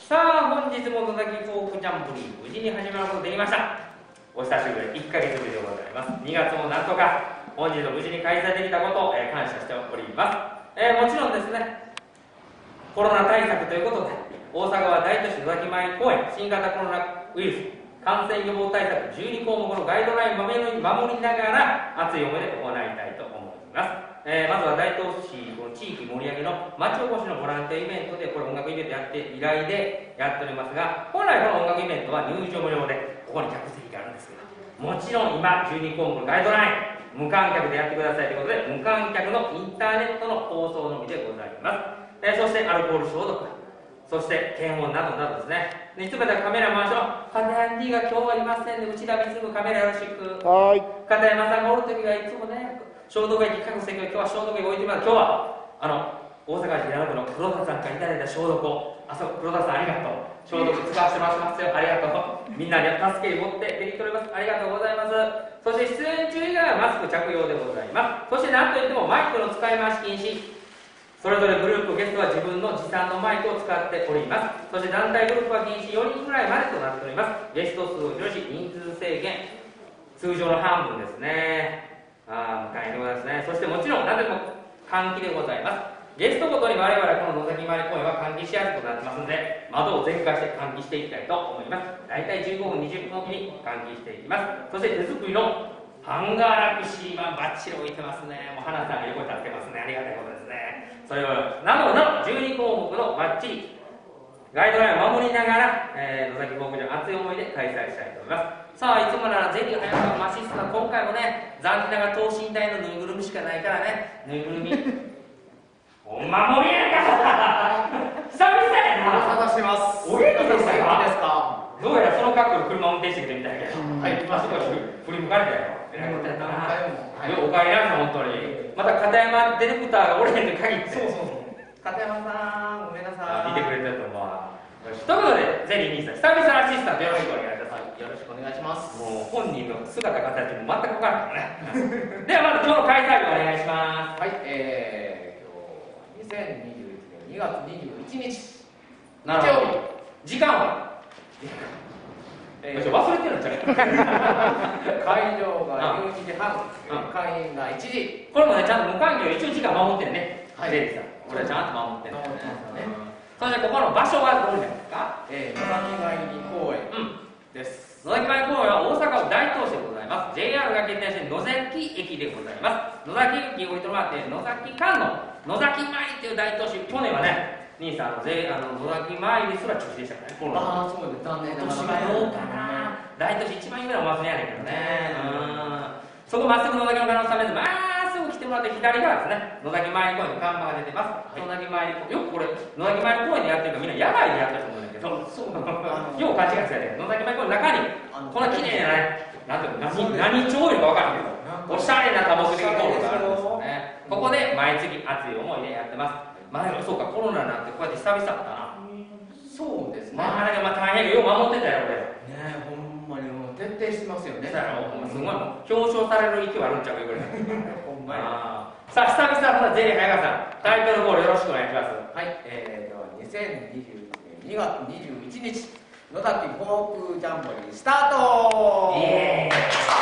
さあ、本日も野崎フォークジャンボリー無事に始まることできました。お久しぶり、1ヶ月ぶりでございます。2月もなんとか本日無事に開催できたことを、感謝しております。もちろんですね、コロナ対策ということで、大阪は大都市野崎前公園新型コロナウイルス感染予防対策12項目のガイドラインを守りながら熱い思いで行いたいと思います。まずは大東市この地域盛り上げの町おこしのボランティアイベントで、これ音楽イベントやって依頼でやっておりますが、本来この音楽イベントは入場無料でここに客席があるんですけど、もちろん今12項目のガイドライン無観客でやってくださいということで、無観客のインターネットの放送のみでございます。そしてアルコール消毒、そして検温などなどですね。いつまでカメラ回しの片山 D が今日はいませんで、内田光カメラよろしく。はい。片山さんがおるときはいつもね、消毒液各席を今日は消毒液置いてます。今日は大阪市南区の黒田さんからいただいた消毒を、黒田さんありがとう。消毒使わせてもらってますよ。ありがとう。みんなに助けに持ってできております。ありがとうございます。そして出演中以外はマスク着用でございます。そして何といってもマイクの使い回し禁止。それぞれグループゲストは自分の持参のマイクを使っております。そして団体グループは禁止4人ぐらいまでとなっております。ゲスト数を減らし、人数制限、通常の半分ですね。大変でございますね。そしてもちろん何でも換気でございます。ゲストごとに我々この野崎前公園は換気しやすくなってますので、窓を全開して換気していきたいと思います。大体15分20分おきに換気していきます。そして手作りのハンガーラクシーはバッチリ置いてますね。もう花さんが横に立ってますね。ありがたいことですね。それをなどなど12項目のバッチリガイドラインを守りながら、野崎フォークジャン熱い思いで開催したいと思います。さあ、いつもならゼリー早川マシスタ、今回もね、残念ながら等身大のぬいぐるみしかないからね、ぬいぐるみほんまもりやんか久々やな。 探してます。 お元気でしたか？ いいですか？ どうやらその格好で車運転してきてみたいけど、はい、あそこ振り向かれたよ。えらいことやったな。お帰りなさい、本当に。また片山ディレクターがおれへんと限って。そう片山さん、ごめんなさい。 見てくれてると思うわ。ということで、ゼリー兄さん、久々のアシスタントよろしくお願いいたします。 よろしくお願いします。 もう本人の姿形も全く分からないからね。ではまず今日の開催日お願いします。 はい、今日2021年2月21日。 なるほど。時間は忘れてるんじゃない会場が12時半、開演が1時。 これもね、ちゃんと無観客一応時間守ってるね。 はい、 ゼリーさん。これはちゃんと守ってるんですね。そしてここの場所はどこになるんですか？ 野崎前公園です。 野崎前公園は大阪府大東市でございます。JR が決定して野崎駅でございます。野崎駅を置いてもらって、野崎間の野崎前という大都市、去年はね、兄さん野崎前ですら中止でしたからね。 ああ、そうです。残念ながら。 今年はどうかな。大都市一番有名なお祭りやねんけどね。そこまっすぐ野崎の可能性まっすぐ来てもらって左側ですね。野崎前公園の看板が出てます。野崎前公園、よくこれ野崎前公園でやってるからみんな野外でやってると思うんだけど、そうよう勘違いするやつ。野崎前公園の中にこんな綺麗なね、なんていうの、何町いうか分からんけど、おしゃれな多目的ホールがあるんですよね。ここで毎月熱い思いでやってます。まあそうか、コロナなんてこうやって久々だったな。 そうですね。 まあだけど大変よ、よう守ってたよ俺。 ねえ、ほんまにもう徹底してますよね。 すごい表彰される勢いあるんちゃうかぐらい。ほんまや。さあ久々のゼリー早川さん、タイトルコールよろしくお願いします。 はい、では2021年2月21日野崎フォークジャンボリースタート。 イエーイ。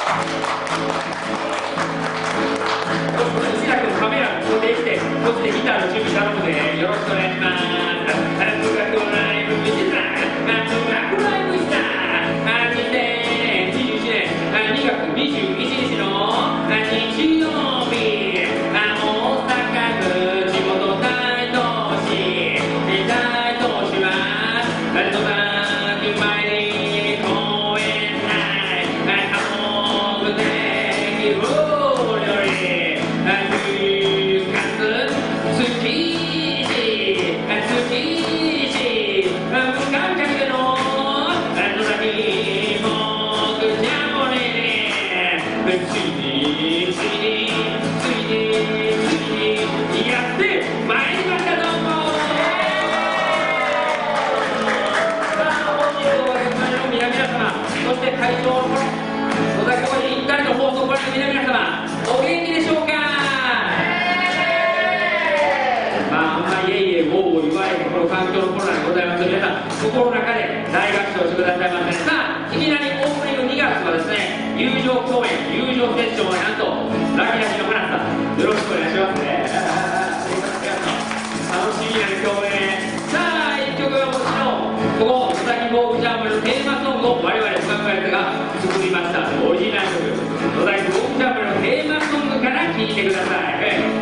内田君カメラ固定して、そしてギターの準備頼むのでよろしくお願いします。環境のコロナでございます。皆さんが心の中で大合唱してくださいましたね。さあいきなりオープニング2月はですね、友情公演、友情セッションをなんとラキラキの花さん、よろしくお願いしますね。楽しみな共演。さあ1曲はもちろんここ野崎フォークジャンボリのテーマソングを我々深川役が作りましたオリジナル曲、野崎フォークジャンボリのテーマソングから聴いてください。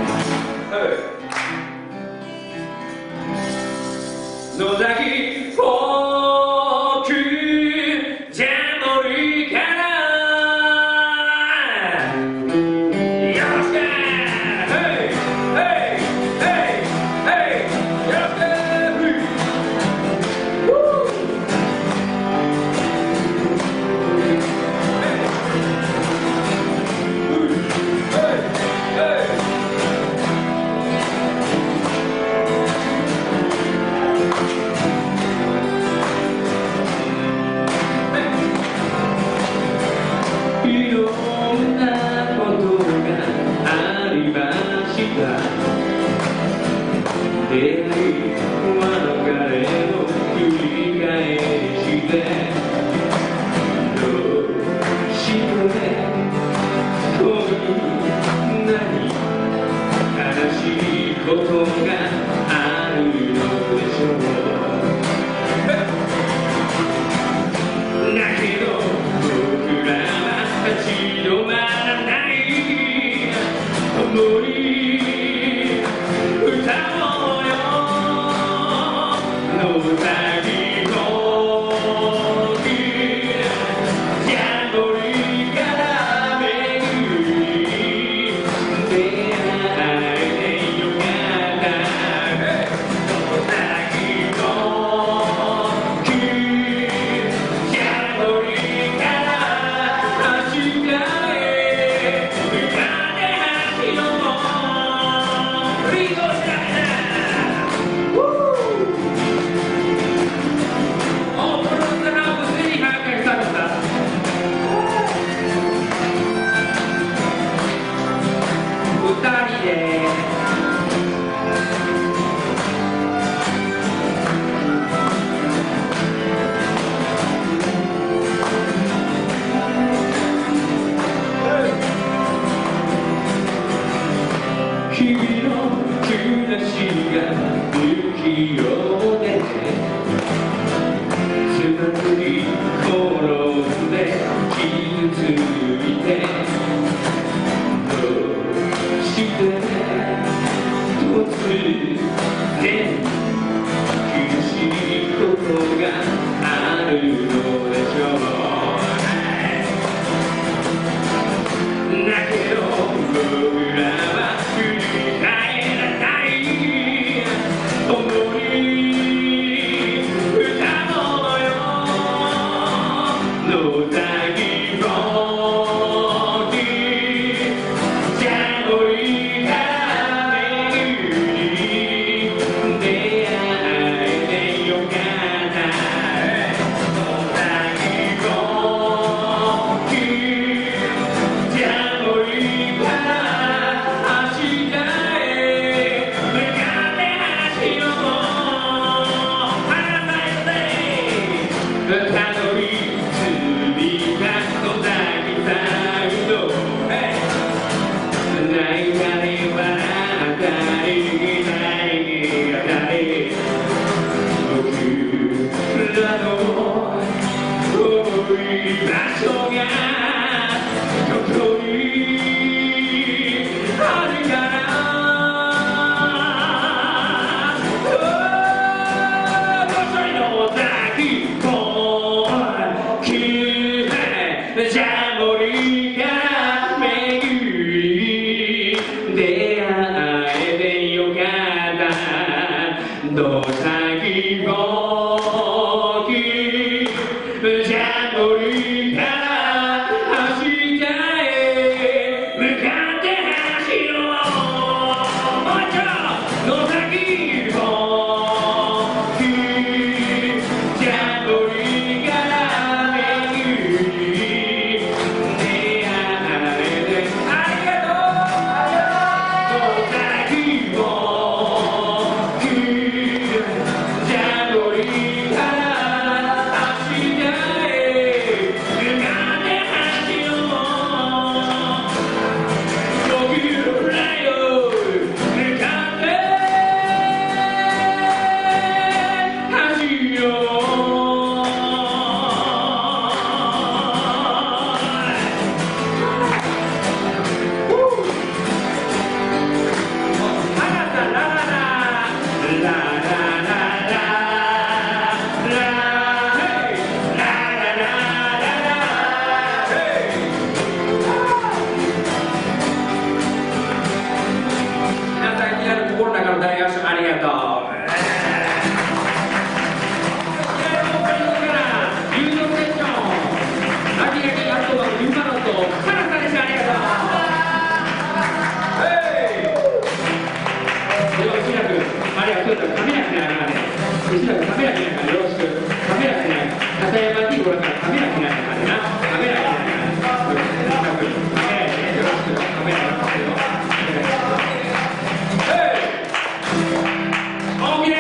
野崎フォークジャンボリからよろしく。出会い別れを繰り返してどうしてこんなに悲しいことがあるのでしょう。だけど僕らは立ち止まらない思い Jamboree カメラ見ながらよろしく。カメラ見ながら片山 T ご覧からカメラ見ながらな。カメラ見ながらカメラでよろしく。カメラよろしくよ。オーケ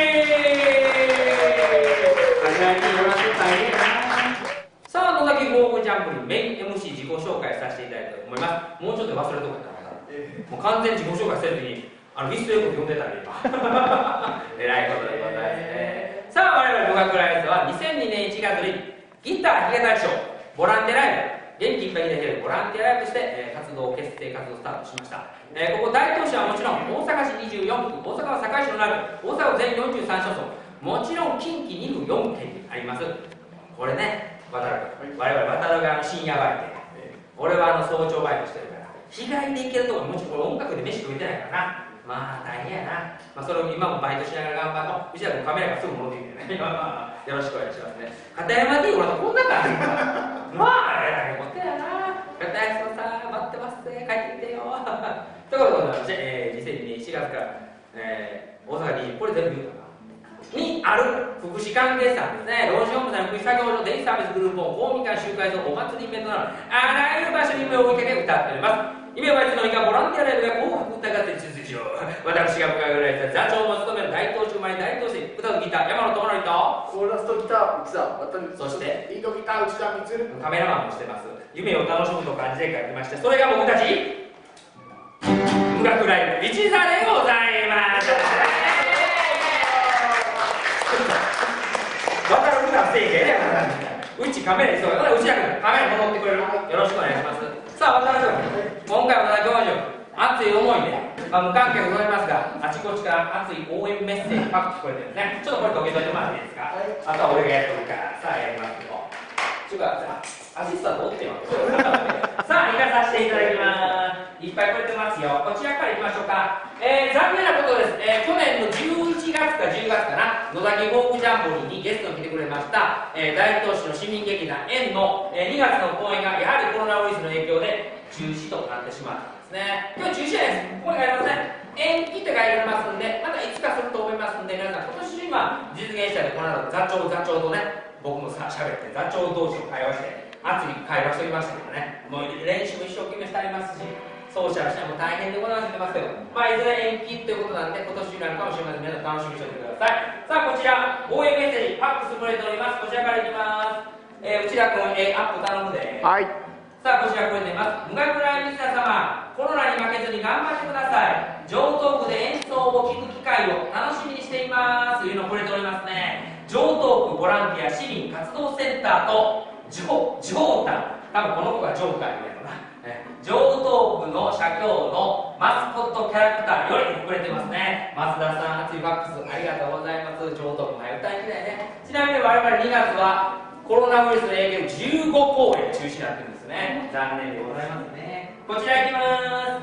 ー。片山 T よろしく大変な。さあ、野崎フォークジャンプにメイン MC 自己紹介させていただきたいと思います。もうちょっと忘れとかったからもう完全に自己紹介せずにリストよく読んでたんで今えらいことでございますね。さあ、我々語学ライブは2002年1月にギター弾き語りショーボランティアライブ元気いっぱいにできるボランティアライブとして、結成活動スタートしました。ここ大都市はもちろん大阪市24区、大阪は堺市の中部、大阪は全43所村、もちろん近畿2府4県にあります。これね、我々渡る側の深夜バイトで、俺は早朝バイトしてるから日帰りで行けるとこもちろんこれ音楽で飯食えてないからな。まあ大変やな。それを今もバイトしながら頑張るの。うちらもカメラがすぐ戻ってきてねよろしくお願いしますね。片山 D 俺とこんな感じまあえらいことやな。片山さん待ってますね、帰ってきてよということでございまして、2002年4月から、大阪にこれ全部言うかなにある福祉関係さんですね、老人ホームさんの福祉作業所デイサービスグループを公民館集会所お祭りイベントなどあらゆる場所に目を向けて歌っております。夢はいつの日かボランティアライブが紅白歌合戦に続きしよう。私が向かいぐらい座長も務める大東中前大東市歌とギター山野智則とコーラスとギター内田そしてリードギター内田光カメラマンもしてます。夢を楽しむと感じで書きまして、それが僕たち音楽ライブ一座でございます。渡る歌せいけねうちカメラにそうやから内田君カメラ戻ってくれる、よろしくお願いします。さあ渡る君、今回は教授熱い思いで、無観客ございますがあちこちから熱い応援メッセージパッと聞こえてるんですね。ちょっとこれ受け取ってもらっていいですか。あとは俺がやってるからさあやりますよ。ちゅうかアシスタントおってよさあ行かさせていただきます。いっぱいくれてますよ。こちらからいきましょうか。残念なことです、去年の11月か10月かな、野崎フォークジャンボリーにゲストに来てくれました、大東市の市民劇団円の、2月の公演がやはりコロナウイルスの影響で中止となってしまったんですね。今日中止じゃないです。ここに書いてますね。延期って書いてありますんで、またいつかすると思いますんで、皆さん今年今実現したいでこの後座長とね、僕もさ喋って座長同士を会話して熱い会話しておりましたけどね、もう練習も一生懸命してありますし、ソーシャルしても大変でございますってますけど、いずれ延期ということなんで今年になるかもしれません。皆さん楽しみにしておいてください。さあこちら応援メッセージファックスくれております。こちらからいきます。内田君、アップ頼むで。 はい。 さあこちらくれています。無学ライブリスナー様、コロナに負けずに頑張ってください。上東区で演奏を聴く機会を楽しみにしていますというのをくれておりますね。上東区ボランティア市民活動センターとジョータン、多分この子がジョーカーみたいな上東区の社協のマスコットキャラクターよりくれてますね。増田さん、熱いファックスありがとうございます。上東区前歌いきたいね。ちなみに我々2月はコロナウイルスの影響15公演中止になってるんですね。残念でございますね。こちらいきます。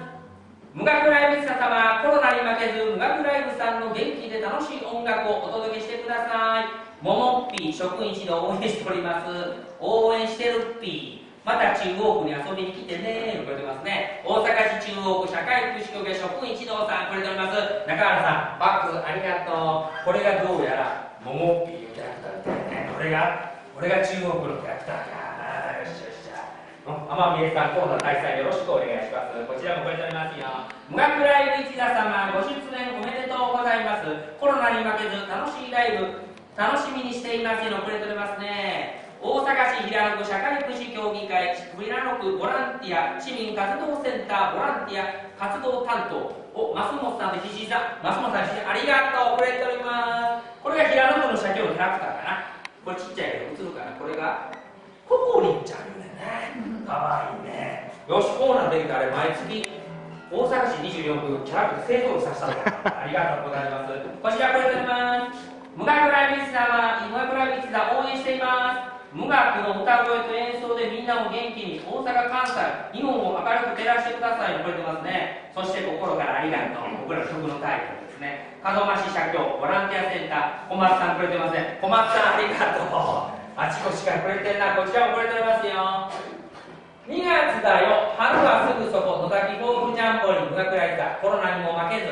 無学ライブリスナー様、コロナに負けず無学ライブさんの元気で楽しい音楽をお届けしてください。ももっぴー職員指導応援しております。応援してるっぴー、また中央区に遊びに来てねー、くれてますね。大阪市中央区社会福祉協会職員指導さんくれております。中原さん、ファックスありがとう。これがどうやらももっぴーのキャラクターみたいね。これが中央区のキャラクターか。よしよし。天海さん、コロナ開催よろしくお願いします。こちらもくれておりますよ。無学ライブ一座様、ご出演おめでとうございます。コロナに負けず楽しいライブ楽しみにしていますのくれておりますね。大阪市平野区社会福祉協議会平野区ボランティア市民活動センターボランティア活動担当を増本さんと石井さん、増本さん、ありがとうくれております。これが平野区の社協のキャラクターかな。これちっちゃいけど映るかな。これがココリンちゃんよね。かわいいね。よし、コーナーできたら毎月大阪市24区キャラクター製造させたのかな。ありがとうございます。こちらくれております。無学ライブリスナーは無学ライブリスナー応援しています。無学の歌声と演奏でみんなを元気に大阪、関西、日本を明るく照らしてくださいとくれてますね。そして心からありがとう。僕らの曲のタイトルですね。門真市社協ボランティアセンター小松さんくれてますね。小松さんありがとう。あちこちからくれてんな。こちらもくれておりますよ。2月だよ、春はすぐそこ、野崎フォークジャンボリー無学ライブだ。コロナにも負けず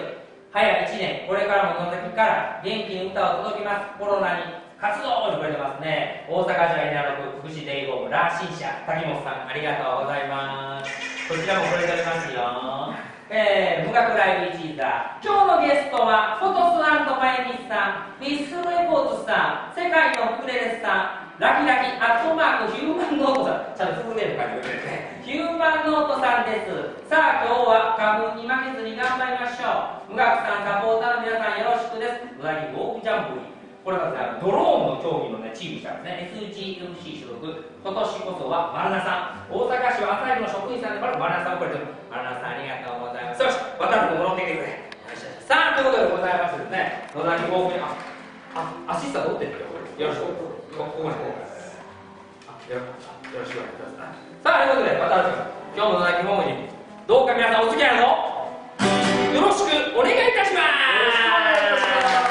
早1年、これからも野崎から元気に歌を届けます。コロナに活動をくれてますね。大阪市は稲六福祉デイホームラーシン社滝本さん、ありがとうございます。こちらもこれておりますよ。無学ライブ1位だ。今日のゲストはフォトスマイミスさん、フィッスレポーツさん、世界のクレレスさん、ラキラキアットマークヒューマンノートさん、ちゃんとフルネーム書いてくれてね。ヒューマンノートさんです。さあ今日は花粉に負けずに頑張りましょう。無学さんサポーターの皆さんよろしくです。うなぎウォークジャンボリー、これはですね、ドローンの競技の、ね、チームしたんですね。 SGMC 所属、今年こそは丸名さん、大阪市は朝日の職員さんでもある丸名さんをこれてる。丸名さんありがとうございます。よし、渡ると戻ってきてくれ。さあということでございましてですね、野崎ウォークにアシスタントおってんだよ。よろしくここまでよろしくお願いします。さあということで渡る今日も野崎ウォークにどうか皆さんお付き合いのよろしくお願いいたします。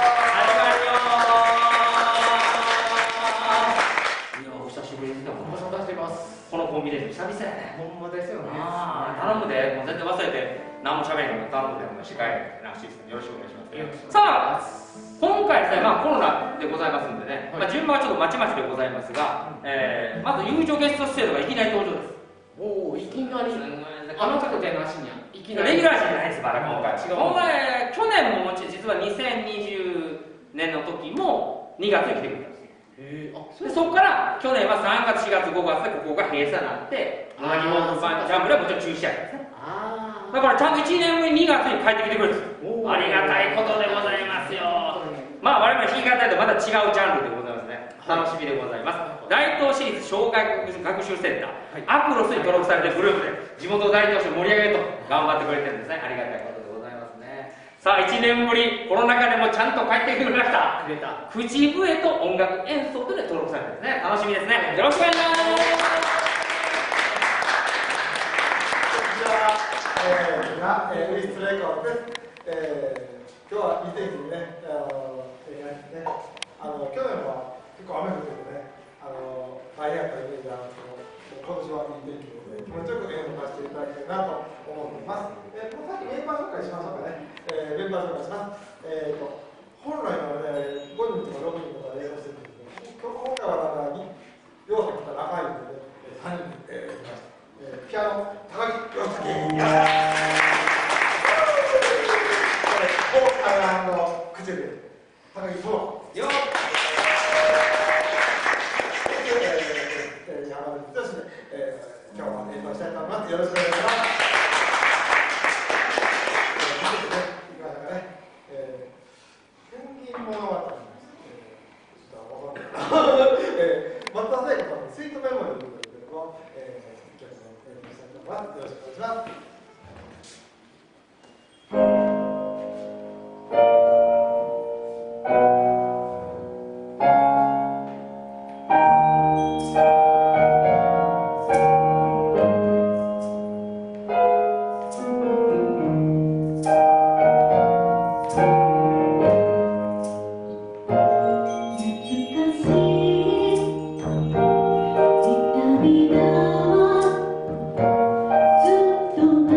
このコンビネーション久々やね。 ほんまですよね。 頼むで、もう全然忘れて何も喋れないから頼むで、もう司会なシステムよろしくお願いします。さあ今回ですね、コロナでございますんでね、順番はちょっとまちまちでございますが、まず友情ゲスト出演がいきなり登場です。 おお、いきなりあの方じゃなしにゃいきなりレギュラーじゃないです、まだ今回。今回去年も実は2020年の時も2月に来てくれたんです。でそこから去年は3月4月5月でここが閉鎖になって野崎ウォークジャンボリーはもちろん中止やったんですね。だからちゃんと1年ぶり2月に帰ってきてくれるんです。ありがたいことでございますよ。まあ我々弾き語りとまた違うジャンルでございますね。楽しみでございます。大東市立小学学習センター、アクロスに登録されているグループで地元大東市を盛り上げると頑張ってくれてるんですね。ありがたいことでございますね。さあ1年ぶりコロナ禍でもちゃんと帰ってきてくれました。口笛と音楽演奏で登録されてるんですね。楽しみですね。よろしくお願いします。 ウイストレイカーです。今日は2000にね、去年は結構雨降っててね、大変やったイメージがあるんですけど、今年はいい天気で気持ちよく演奏させていただきたいなと思っています。さっきメンバー紹介しましょうかね。メンバー紹介します。本来はね、5人とか6人とか演奏してるんですけど、今回は両方来た仲いいので、3人いました。ピアノ、高木陽介。口で高木そう。よっ。今日は演奏したいと思います。よろしくお願いします。ペンギン物語。松田聖子さんのスイートメモリーという曲を演奏したいと思います。よろしくお願いします。 ずっと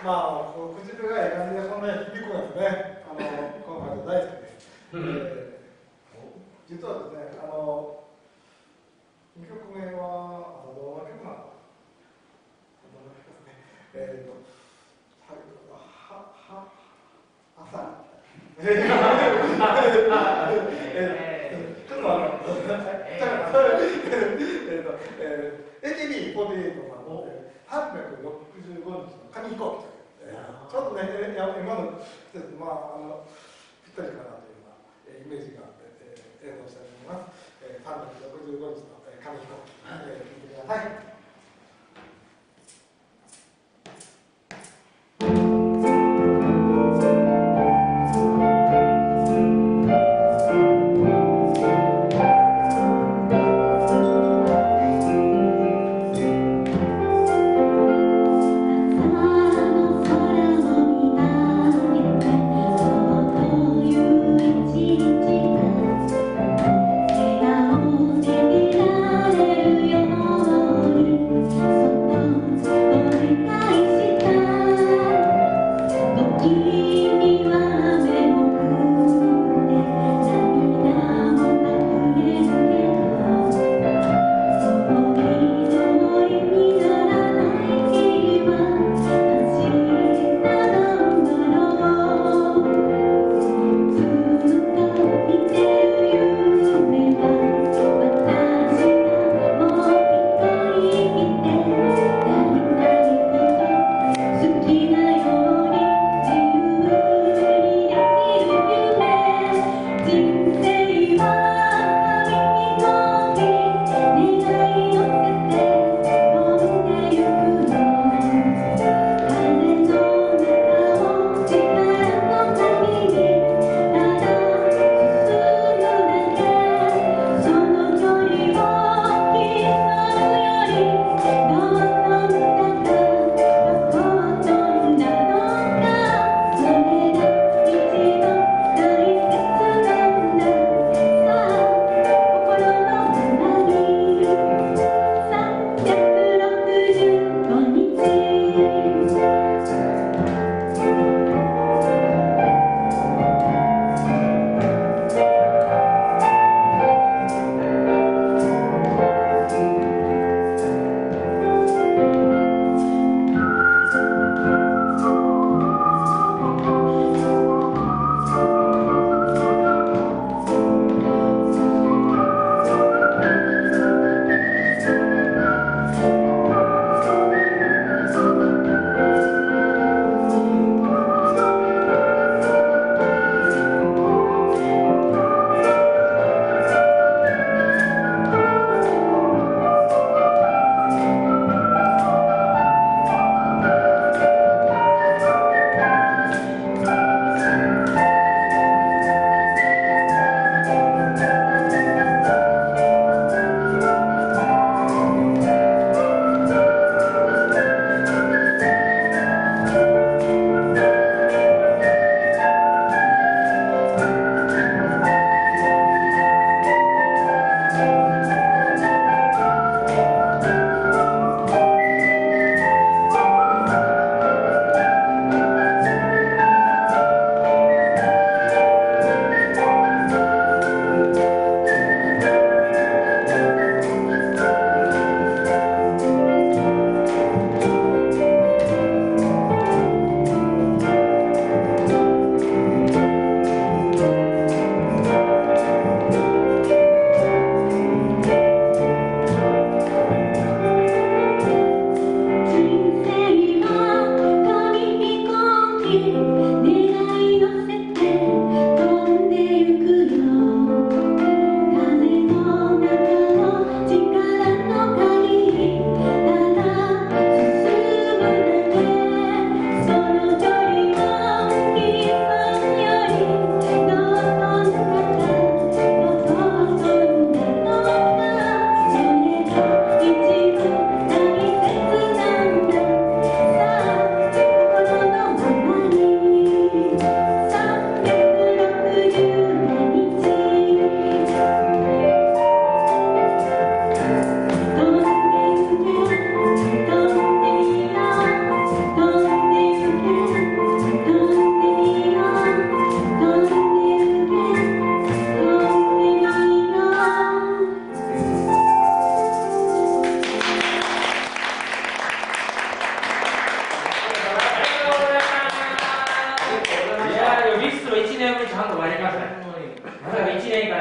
まあこう唇がいい感じでこんなに響くんですね。この感じ大好きです。実はですね、2曲目はどんな曲なのか。朝。ちょっとAKB48 の365日の紙飛行機という、ちょっとね、今の季節、ぴったりかなというようなイメージがあって、演奏したいと思います。365日の紙飛行機、聴いてください。 笑顔で見られるように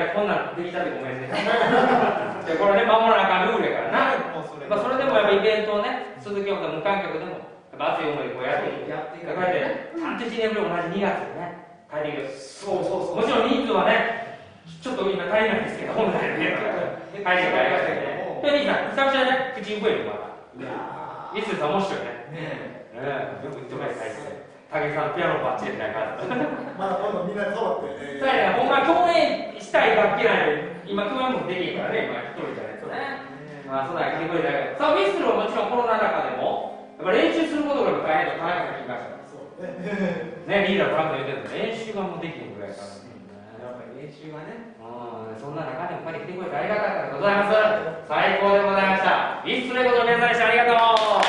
こんなんできたってごめんねでこれね守らなあかんルールやからな、 もうそれ、 まあ、それでもやっぱイベントをね続けようと無観客でもやっぱ熱い思いでこうやっていくやっていかこうやって半年年ぶり同じ2月でね帰っていくそうそうそうもちろん人数はねちょっと今足りないんですけど本来ね帰って帰りましたけどねで兄さん久々にね口に増えるまだいやいつさ面白いねねよく言ってもらいたいです武井さんピアノバッチリみたいな感じまだ今度みんなで揃って、 そうやね、ほんま共演したい楽器なんで、今共演もできへんからね、今一人じゃないとね。まあ、そんな来てくれたけど、さあ、ウィッスルはもちろんコロナ禍でも、やっぱ練習することが大変と田中さん聞きました。 そうねね、リーダー、フランク言ってた練習がもうできへんぐらいからね。 やっぱり練習がね、 そんな中でもやっぱり来てくれてありがたかったでございます。最高でございました。ウィッスルレコードの皆さんでした。ありがとう。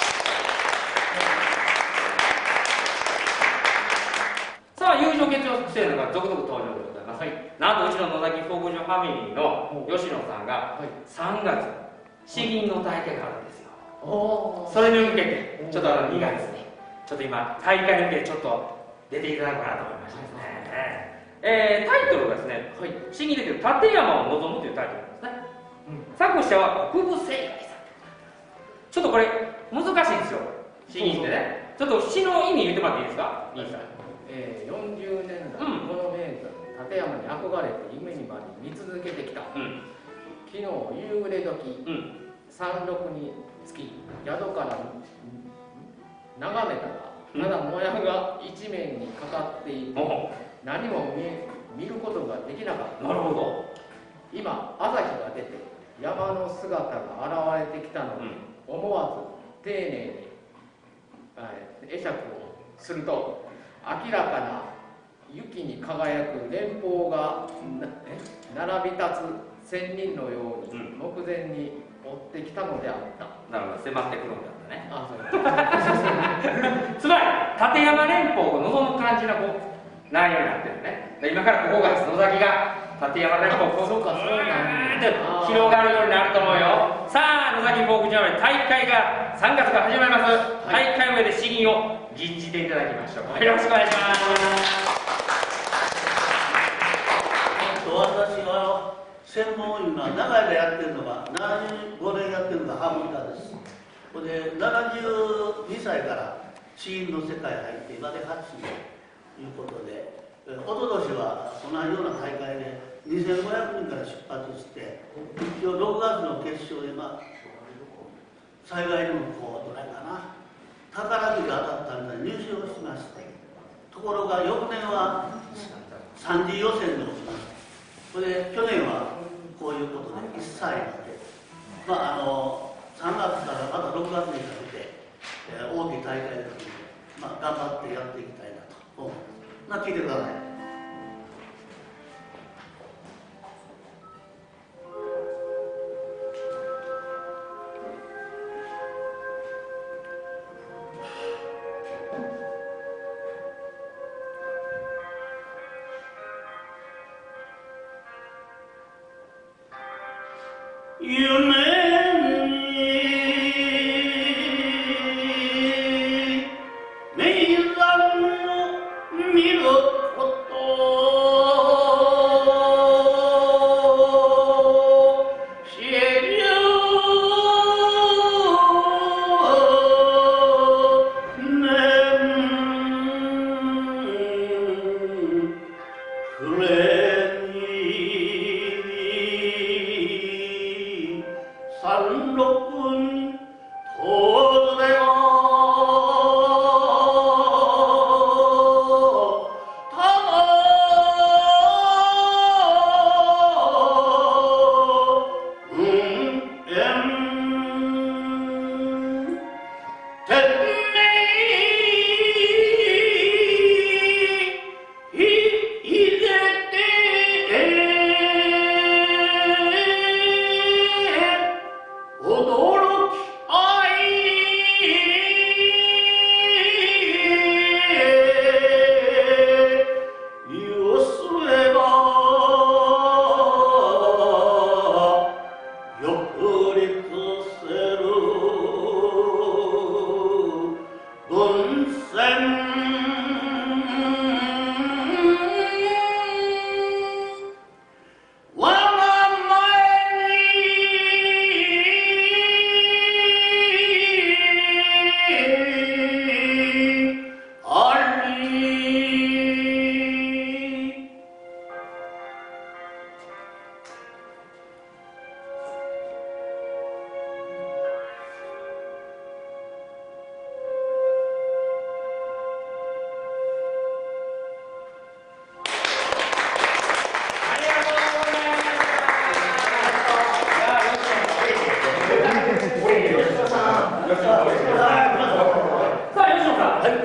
さあ、友情結晶制度が続々登場でございます。なんとうちの野崎フォークジョファミリーの吉野さんが3月、詩吟の大会があるんですよ。それに向けて、ちょっと2月に、ちょっと今、大会に向けてちょっと出ていただこうかなと思いましたですね。タイトルがですね、詩吟できる立山を望むというタイトルなんですね。作者は国分正解さん。ちょっとこれ、難しいんですよ、詩吟ってね。ちょっと詩の意味言ってもらっていいですか、兄さん。 40年代、この名作立山に憧れて夢にまで見続けてきた、昨日夕暮れ時、山麓に着き宿から眺めたら、ただもやが一面にかかっていて、何も見ることができなかった。 なるほど。 今朝日が出て山の姿が現れてきたので、思わず丁寧に会釈をすると、明らかな雪に輝く連峰が並び立つ仙人のように目前に追ってきたのであった。 なるほど、迫ってくるんだったね。 あ、そうつまり立山連峰を望む感じのこう内容になってるね。今からここが野崎が立山連峰をこうそうか、そうなんだ。 広がるようになると思うよ。さあ、野崎フォークジャム大会が3月から始まります。大会上で詩吟を吟じていただきましょう。よろしくお願いします。 私は専門いうのは長い間やってるのが75年やってるのがハーモニカです。これで72歳から詩吟の世界に入って今で8年ということで、一昨年は同じような大会で2500人から出発して、一応6月の決勝で災害でもこうどれかな宝くじが当たったので入賞しまして、ところが翌年は3次予選で落ちました。それで去年はこういうことで一切で、3月からまた6月にかけて、大きい大会ですので、頑張ってやっていきたいなと思います。聞いてください。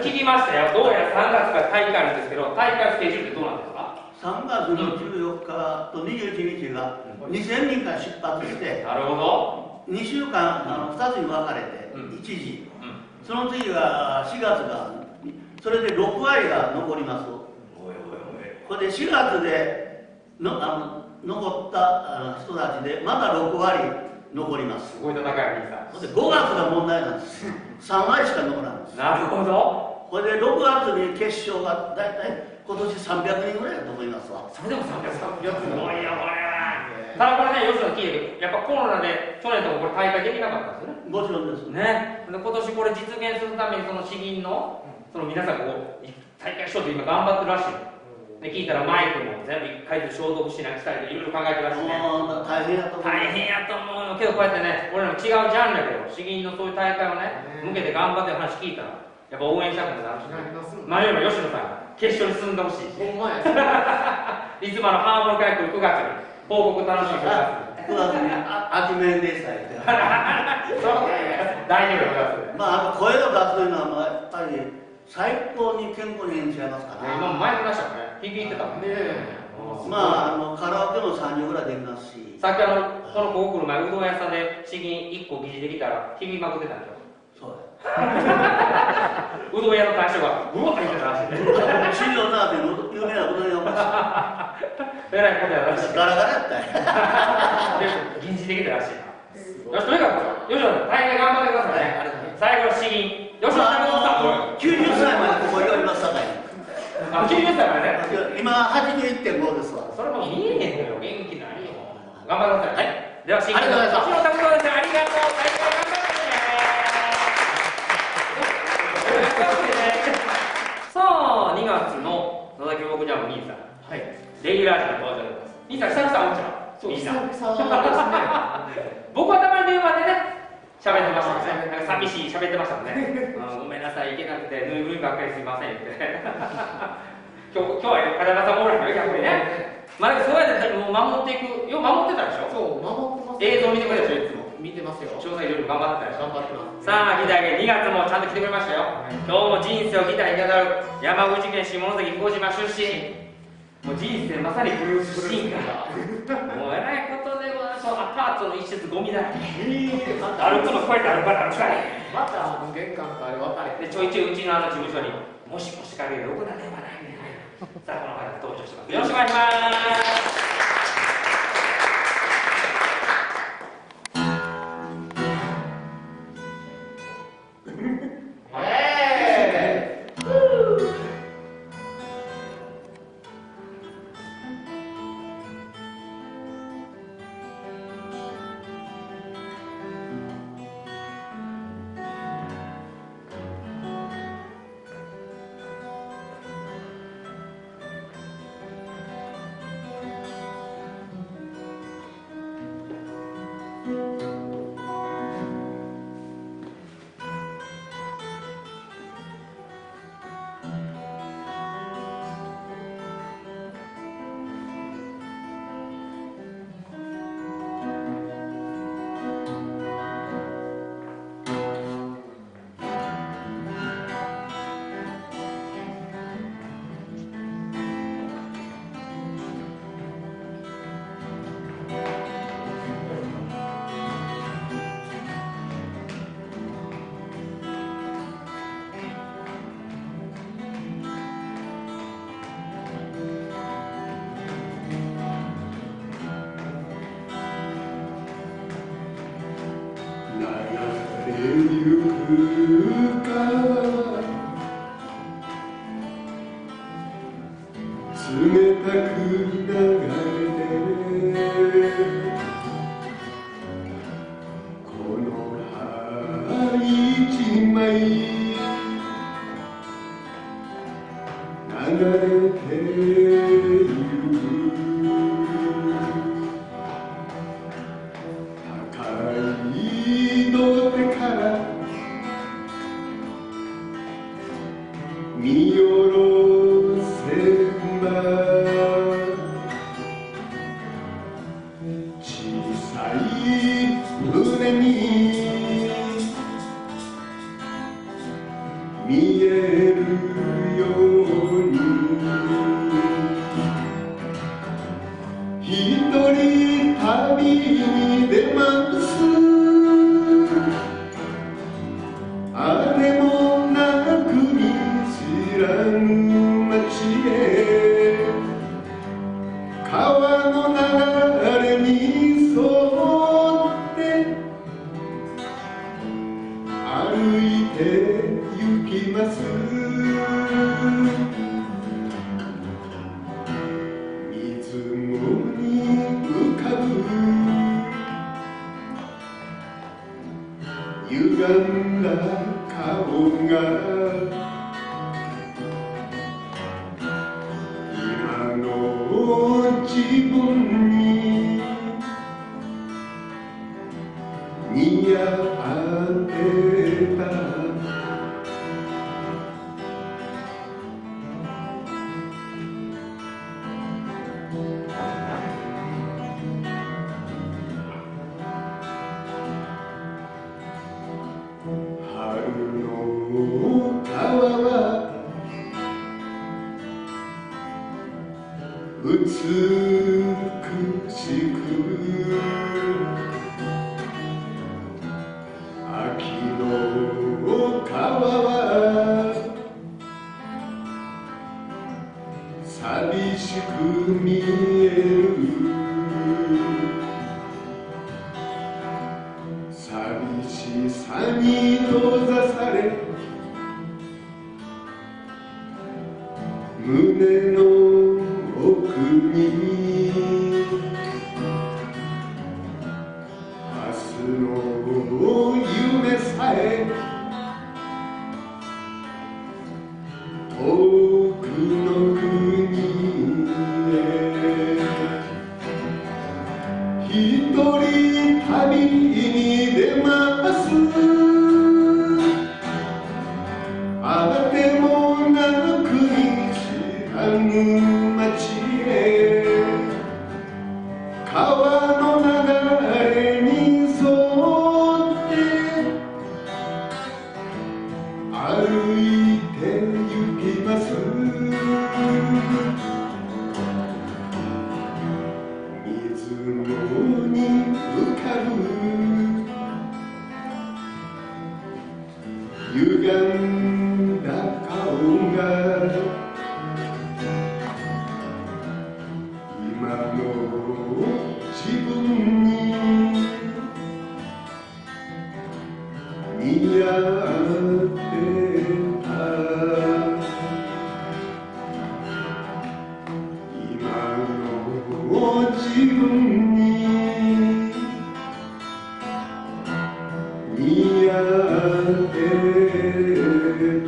聞きましたよ。どうやら3月から大会あるんですけど、大会スケジュールってどうなんですか ？3月の14日と21日が2000人から出発して、 なるほど。 2週間2つに分かれて、1時、その次が4月が、それで6割が残ります。これで4月で残った人たちでまだ6割残ります。 すごい戦いがいいさ。 で5月が問題なんです。3割しか残らないんです。 なるほど。 これで6月に決勝が大体今年300人ぐらいだと思いますわ。 それでも300すごいよこれは。ただこれね、吉野聞いてやっぱコロナで去年ともこれ大会できなかったんですよね。 もちろんですね。で今年これ実現するためにその地銀のその皆さんこう大会しようと今頑張ってるらしい。で聞いたらマイクも全部1回で消毒しなきゃいといろいろ考えてるらしいね。 大変やと思う。 大変やと思うよ。けどこうやってね、俺らも違うジャンルやけど、地銀のそういう大会をね、向けて頑張ってる話聞いたら、やっぱ応援したくなるし、前よりも吉野さんが決勝に進んでほしいし。 ほんまや。 いつもハーモニカ来る9月に報告楽しみにして 9月に秋面でしたよ。 そうね。大丈夫9月で。 まあ声を出すというのはやっぱり最高に健康に違いますから。 今も前に出したもんね。響いてたもんね。 まあカラオケも3時ぐらいできますし。 さっきこのここ来る前うどん屋さんで地銀1個疑似できたら響きまくってたんでしょ。 そううどん屋の大将がうわっ言ってたらしいね。 資料なって有名なうどん屋がえらいことやらしい。 ガラガラやったんや。 でも疑似できたらしいな。よしとにかく吉野さん大会頑張ってくださいね。最後の地銀吉野さんも 90歳までここにおりますさかい。 90歳までね。 今81.5ですわ。 それも見えへんのよ。元気ないよ。頑張ってください。はい。では地銀のありがとうございます。 吉野さんもです。ありがとう。大会頑張ってね。さあ2月の野崎牧場の兄さん。 はい。 レギュラー陣の登場です。兄さん久々おんちゃう。 そう、 みん久な。 々ですね。 僕はたまに電話でね、喋ってましたもんね。なんか寂しい喋ってましたもんね。ごめんなさい、行けなくて、ぬいぐるみばっかりすみませんって。今日は風間さんもおらんから逆にね。まあでもそうやってもう守っていく、よう守ってたでしょ。 そう、守ってます。 映像見てくれでしょ、いつも。 見てますよ。 調査いろいろ頑張ってたでしょ。 頑張ってます。 さあ、ギター2月もちゃんと来てくれましたよ。今日も人生をギターに語る山口県下関小島出身。もう人生まさにブルースシンガー。もうえらいことでございます。アパートの一室ゴミだらけ。歩くのこうやって歩かない。 また玄関から分かれて。 でちょいちょいうちの事務所にもしもしかけるろくな電話ないね。さあこの方登場してます。よろしくお願いします。 冷たく流れこの葉一枚流れている高い土手から見下ろせば小さい船に見えるように一人旅に出ますあれもなく見知らぬ街へ川の流れに沿って歩いて行きます水面に浮かぶ歪んだ顔が今の自分に似合ってた春の川は美しく秋の川は寂しく見える寂しさに閉ざされ胸の奥に明日の夢さえ遠くの国へ一人旅に出ますあてもなく見知らぬ街へ川の流れに沿って歩いて行きます水面に浮かぶ歪んだ顔が今の自分に似合ってた今の自分に似合ってた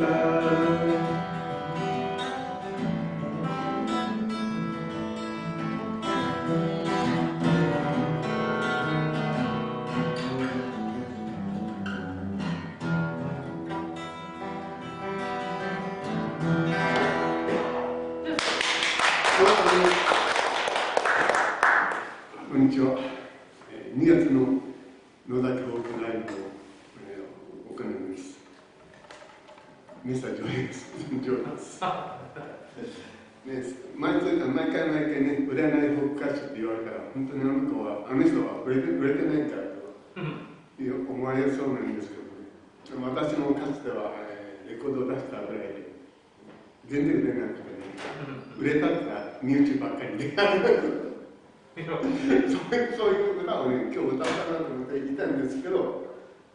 こんにちは。2月の野田教区ライブを行います。ミスター・ジョイです。ジョイです。毎回ね、売れないフォーク歌手って言われたら、本当にあの人は売れてないんだと思われそうなんですけどね。私もかつてはレコードを出したぐらいで、全然売れなくてね、売れたって身内ばっかりで。そういう歌をね、今日歌おうかなと思っていたんですけど、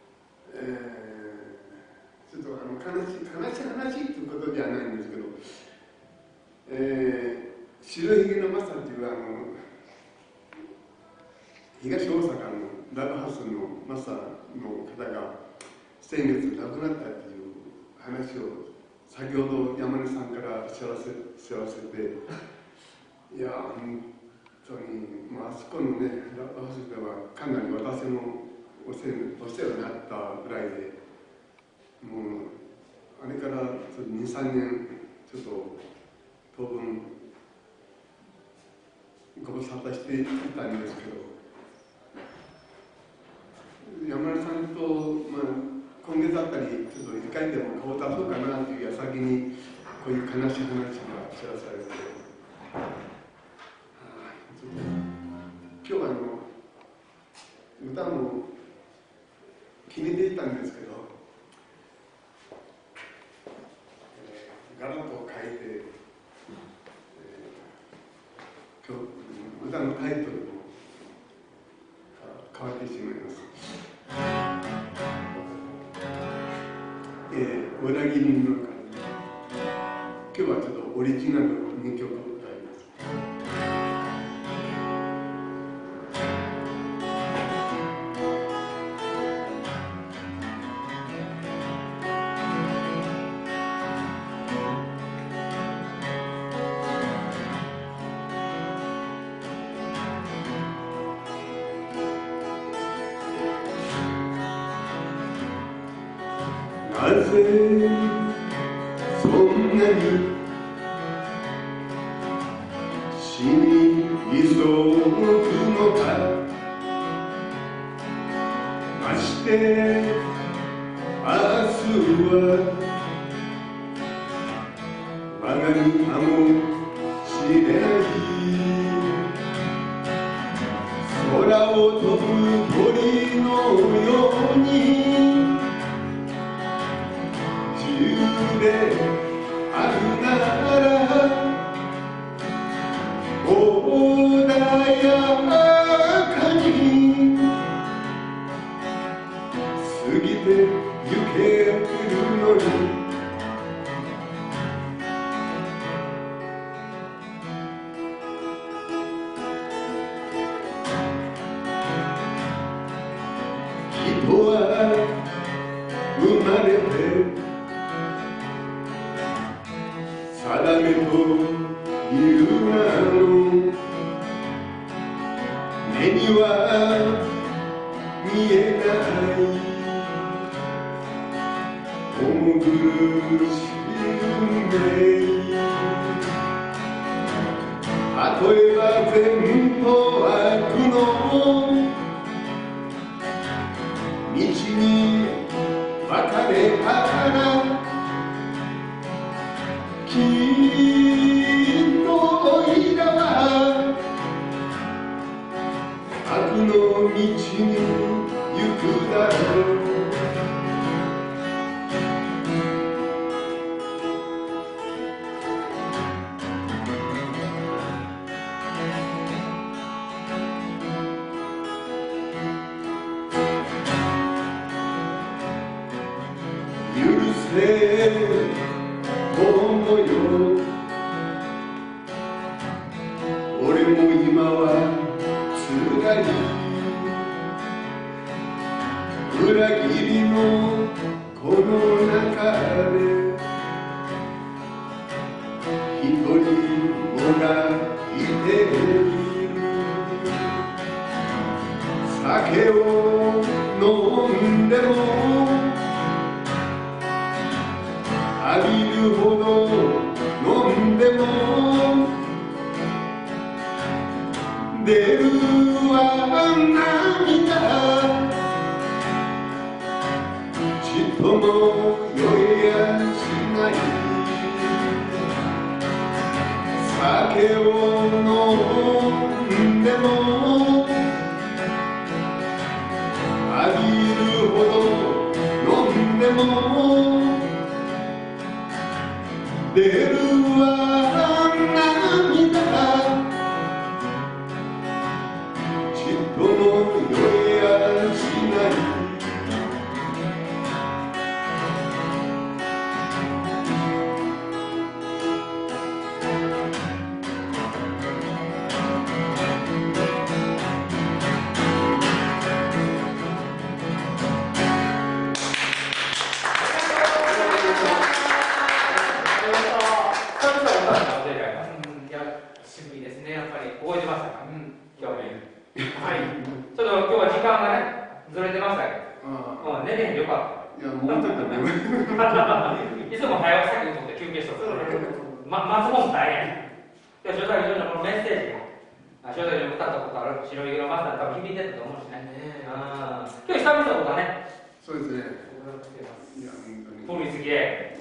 ちょっと悲しい話っていうことではないんですけど、白ひげのマサっていう東大阪のラブハウスのマサの方が先月亡くなったっていう話を先ほど山根さんから知らせて、いや本当に、あそこのねラブハウスではかなり私もお世話になったぐらいで、もうあれから2、3年ちょっと当分ご無沙汰していたんですけど、山根さんと、 今月あたりちょっと一回でも顔を出そうかなという矢先にこういう悲しい話が知らされて、今日は歌も決めていたんですけど、ガラッと変えて、今日歌のタイトルも変わってしまいます。裏切りの中に今日はちょっとオリジナル2曲歌います。なぜそんなに死に急ぐのか、まして明日は我が身かもしれない。空を飛ぶ鳥のようにであるなら穏やかに過ぎてゆけるのに、人は生まれて定めという名の目には見えない重苦しい運命、例えば善と悪の道に分かれたらきっといらは悪の道に行くだろう。許せ友よ、俺も今は辛い。裏切りのこの中で一人もがいている。酒を飲んでも浴びるほど飲んでも出るは涙、ちっとも酔えやしない。酒を飲んでも浴びるほど飲んでも出るは涙、ちっとも酔えやしない。 渋いですね、やっぱり。 覚えてましたか、今日ね。はい。ちょっと今日は時間がね、ずれてましたけど、寝てへんでよかった。 いや、もうちょっとね。 いつも早く先に取って休憩しとった。待つもん大変。で、正太夫のこのメッセージが、正太夫に歌ったことある白い色マスター多分響いてたと思うしね。今日久々のことはね。 そうですね。 ろいろ来てます。 いや、本当に。 通り過ぎで。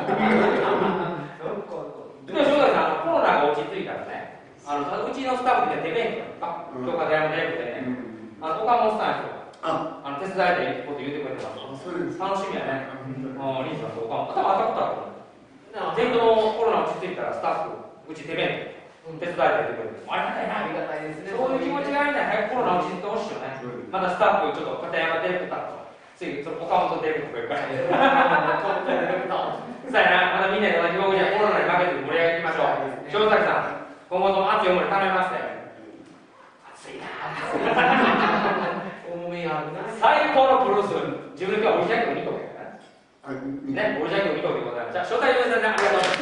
でも、正崎さん、コロナが落ち着いたらね、うちのスタッフで手弁当、教科大も大学でね、岡本さん手伝いたいこと言うてくれてます。楽しみやね。リンさんと岡本、多分会ったことある。ぜひともコロナ落ち着いたら、スタッフ、うち手弁当、手伝いたいって言ってくれて、ありがたいな。 ありがたいですね。 そういう気持ちがありたい。早くコロナ落ち着いてほしいよね。またスタッフ、ちょっと片山ディレクターと、次、岡本ディレクターとか言うから。そうやな、またみんなで同じ表現でコロナに負けずに盛り上げていきましょう。塩崎さん、今後とも熱い思い頼みましたよ。熱いなぁ。 重みあるな。 最高のプロレスを自分で今日はオリジナル見とけね。オリジナル見とけでございます。じゃあ、招待の皆さん、ありがとうございます。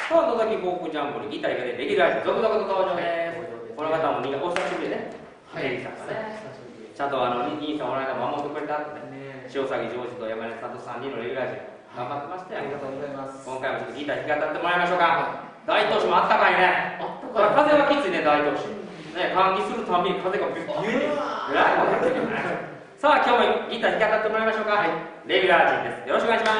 今日の野崎航空ジャンボにギターがレギュラーで続々と登場です。この方もみんなお久しぶりでね。レイさんがね。ちゃんと兄さん、この間守ってくれたってね。塩崎ジョージと山根さんと3人のレギュラー陣。頑張ってましたよ。 ありがとうございます。 今回もちょっとギター弾き語ってもらいましょうか。大東市もあったかいね。風はきついね、大東市。ね、換気するたびに風がビューッ。さあ、今日もギター弾き語ってもらいましょうか。レギュラー陣です。よろしくお願いします。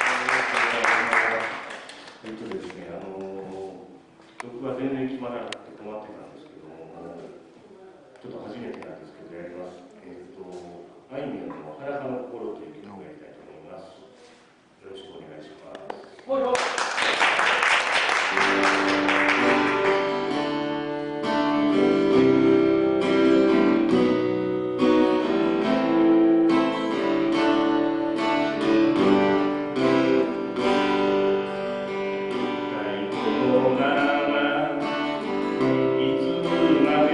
ですね、曲が全然決まらなくて困ってたんですけども、ちょっと初めてなんですけど、やります。あいみょんの裸の心という曲をやりたいと思います。よろしくお願いします。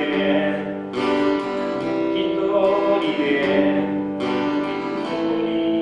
一人で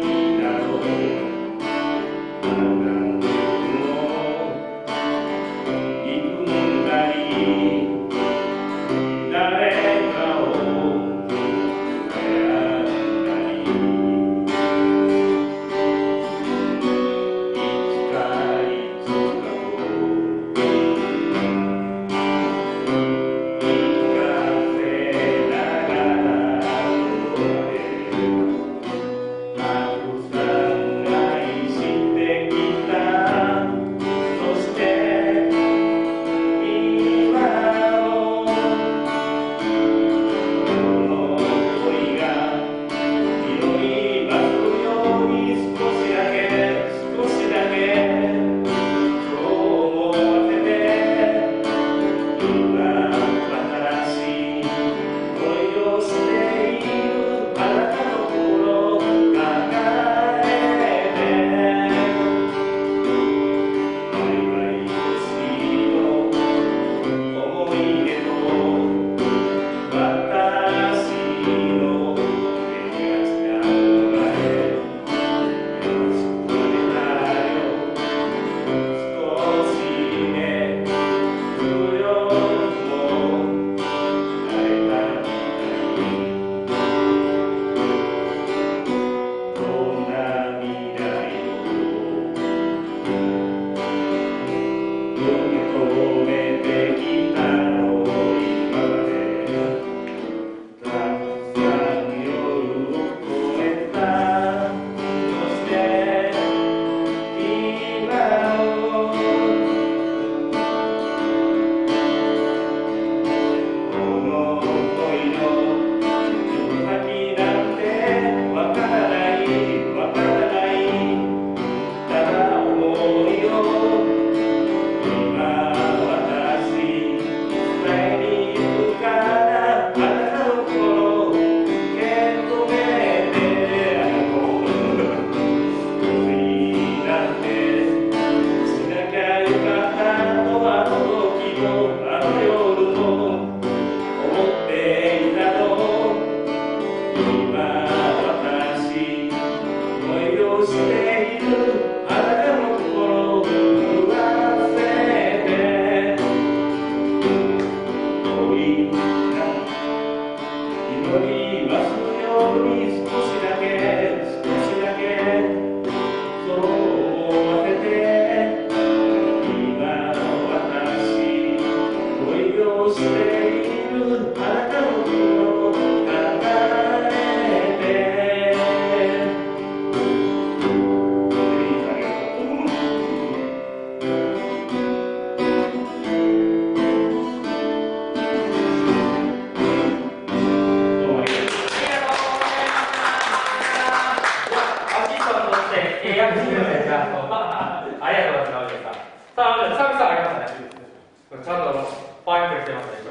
さあ、久々ありましたね。ちゃんとファインプレーしてました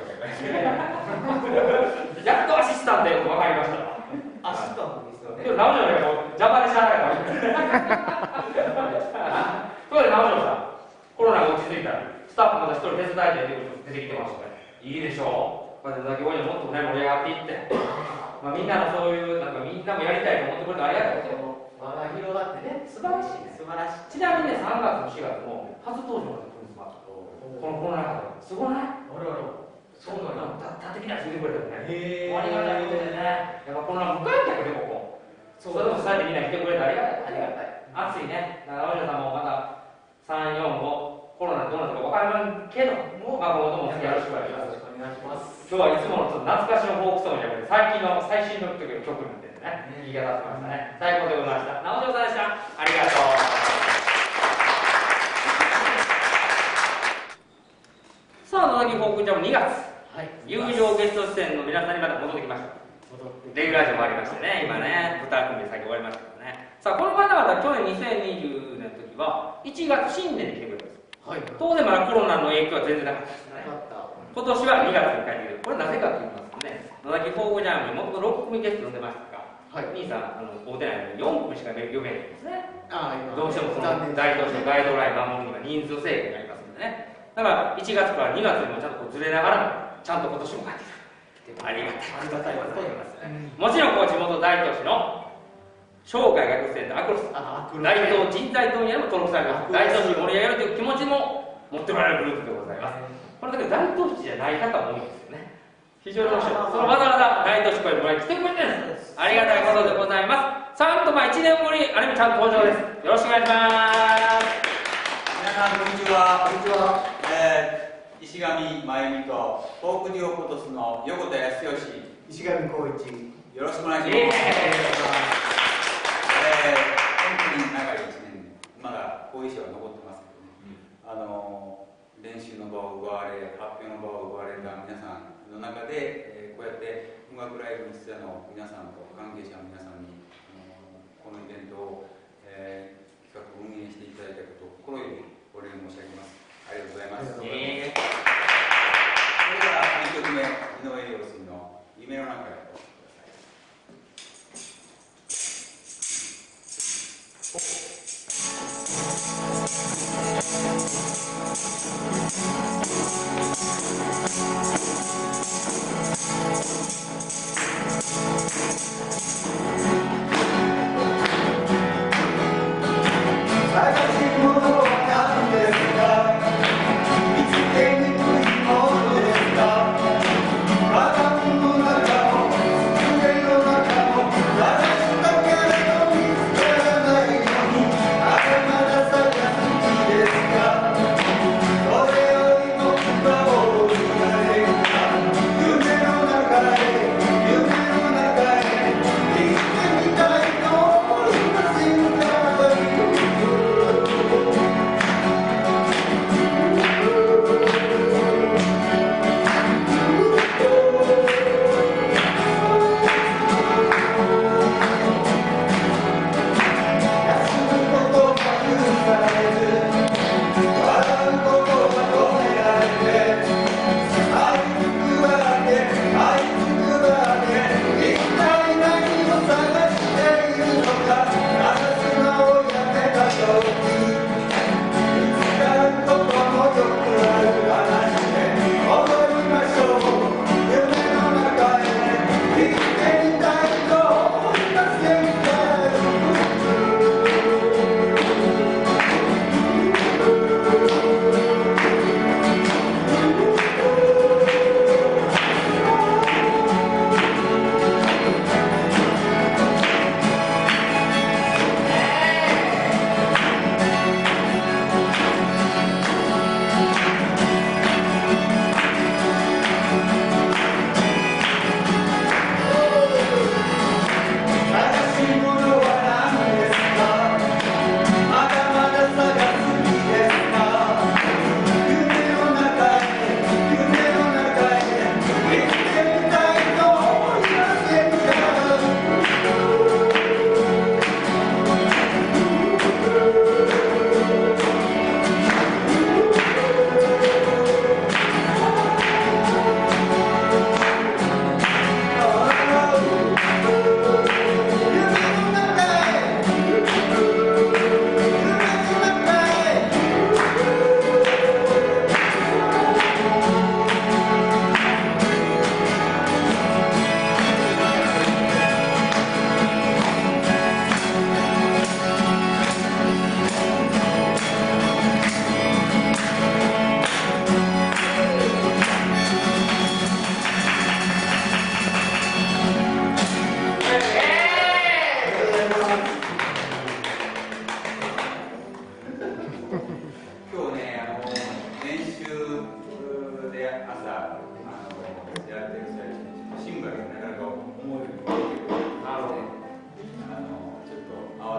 ね。やっとアシスタントよく分かりました。 アシスタントですよね。 今日直城がもう邪魔でしゃあないから。そうで直城さん、コロナが落ち着いたらスタッフまた一人手伝いで出てきてましたね。いいでしょう。こうやってだけ多いのもっとね盛り上がっていって、まあ、みんなのそういうなんかみんなもやりたいと思ってくれてありがたいですよ。 輪が広がってね、素晴らしいね。素晴らしい。 ちなみにね、3月も4月も初登場が来るんですわ。このコロナ禍ですごない？ あらら。そうなんだ。 立ってきた人いてくれたよね。 へえ。 ありがたいことでね。やっぱこの無観客でここ。それでも伝えてみんな来てくれてありがたい。 ありがたい。 暑いね。だから、おじさんもまた3、4、5、コロナでどうなるか分からんけど、まあ、今後ともよろしくお願いします。 お願いします。 今日はいつものちょっと懐かしのフォークソングじゃなくて、最近の最新の曲になってね、言い方してましたね。最高でございました。直城さんでした。ありがとう。さあ、野崎フォークジャム2月。 はい。 友情ゲスト出演の皆さんにまた戻ってきました。レギュラージオもありましてね、今ね、2組で先終わりましたけどね。さあ、この方々、去年2020年の時は、1月新年に来てくれたんです。 はい。 当然まだコロナの影響は全然なかったですね。今年は2月に帰ってくる。これなぜかと言いますとね、野崎フォークジャムにもともと6組ゲスト呼んでましたが、 はい。 兄さん、会うてないのに4組しか呼べないんですね。 ああ、 どうしてもその大都市のガイドライン守るには人数制限がありますのでね。だから1月から2月にもちゃんとこうずれながらも、ちゃんと今年も帰ってくる。ありがたいことでございますね。もちろんこう地元大都市の生涯学生とアクロス、大東人材等にも登録されます。大都市を盛り上げるという気持ちも持っておられるグループでございます。これだけ大都市じゃない方も多いんですよね。非常に面白い。そのわざわざ大都市これ来てくれてるんです。ありがたいことでございます。さんとまあ1年ぶり、ある意味ちゃんと登場です。よろしくお願いします。 皆さんこんにちは。 こんにちは。 石上真由美とフォークデュオコトスの横田康義、 石上光一、 よろしくお願いします。本当に長い1年、まだ後遺症は残ってますけどね、練習の場を奪われ、発表の場を奪われた皆さんの中で、こうやって音楽ライブに出演の皆さんと関係者の皆さんに、このイベントを、企画運営していただいたことを心よりお礼申し上げます。ありがとうございます。それから2曲目、井上陽水の夢の中へ。 「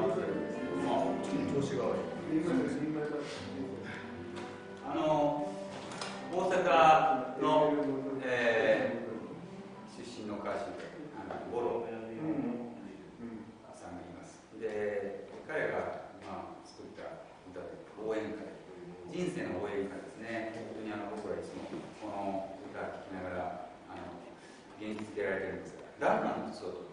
調子が悪い。 大阪の、出身の歌手で五郎さんがいます。で彼が、作った歌で応援歌で人生の応援歌ですね。本当に僕らいつもこの歌を聴きながら元気づけられてるんですが、ランナーのそうと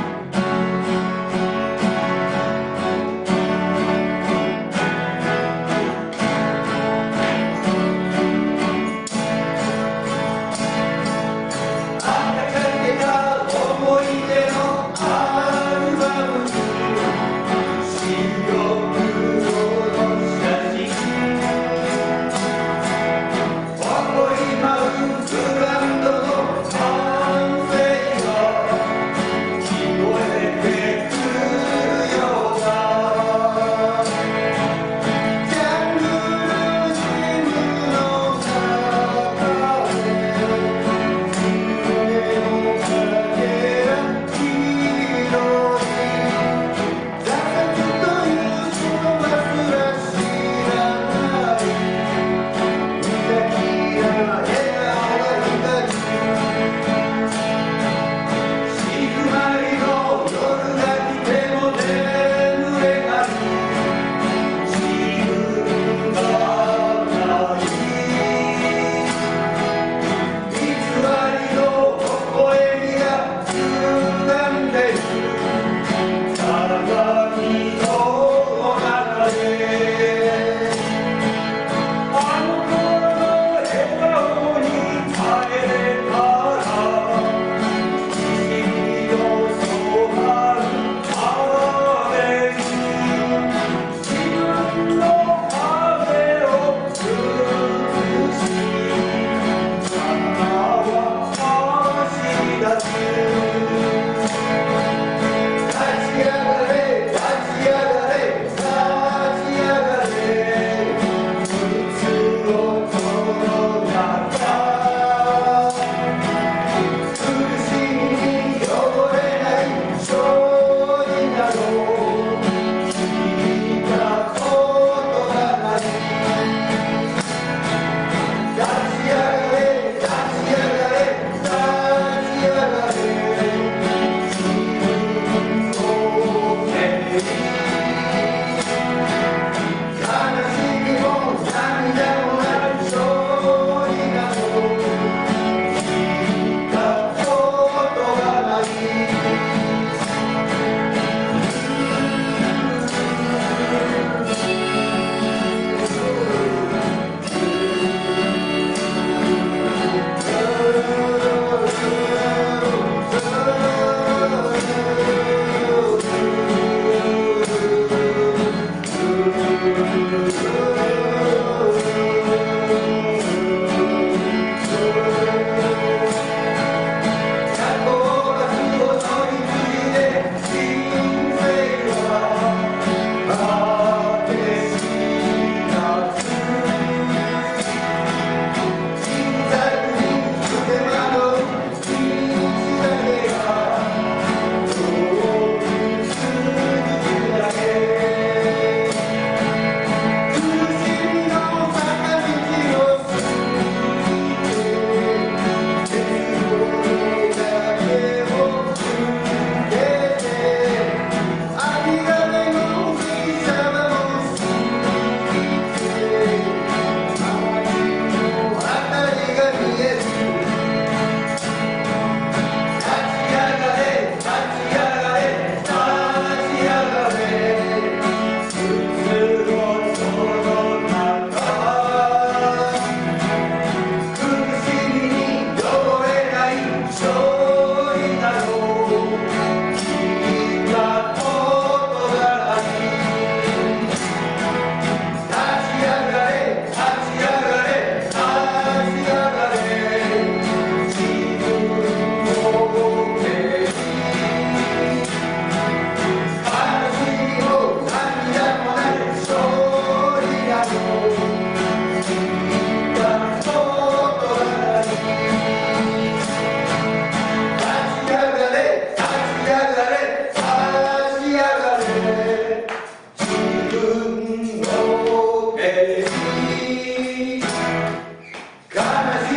「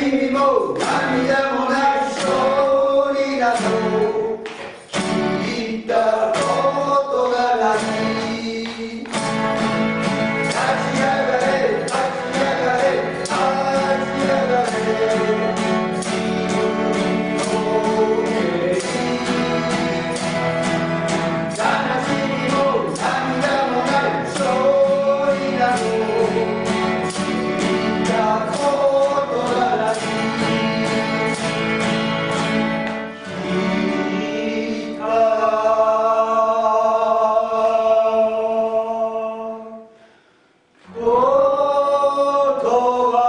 みも涙もない人になど聞いたことがない。立ち上がれ立ち上がれ立ち上がれ自分の上に悲しみも涙もない人になど聞いたことがない。聞いたことが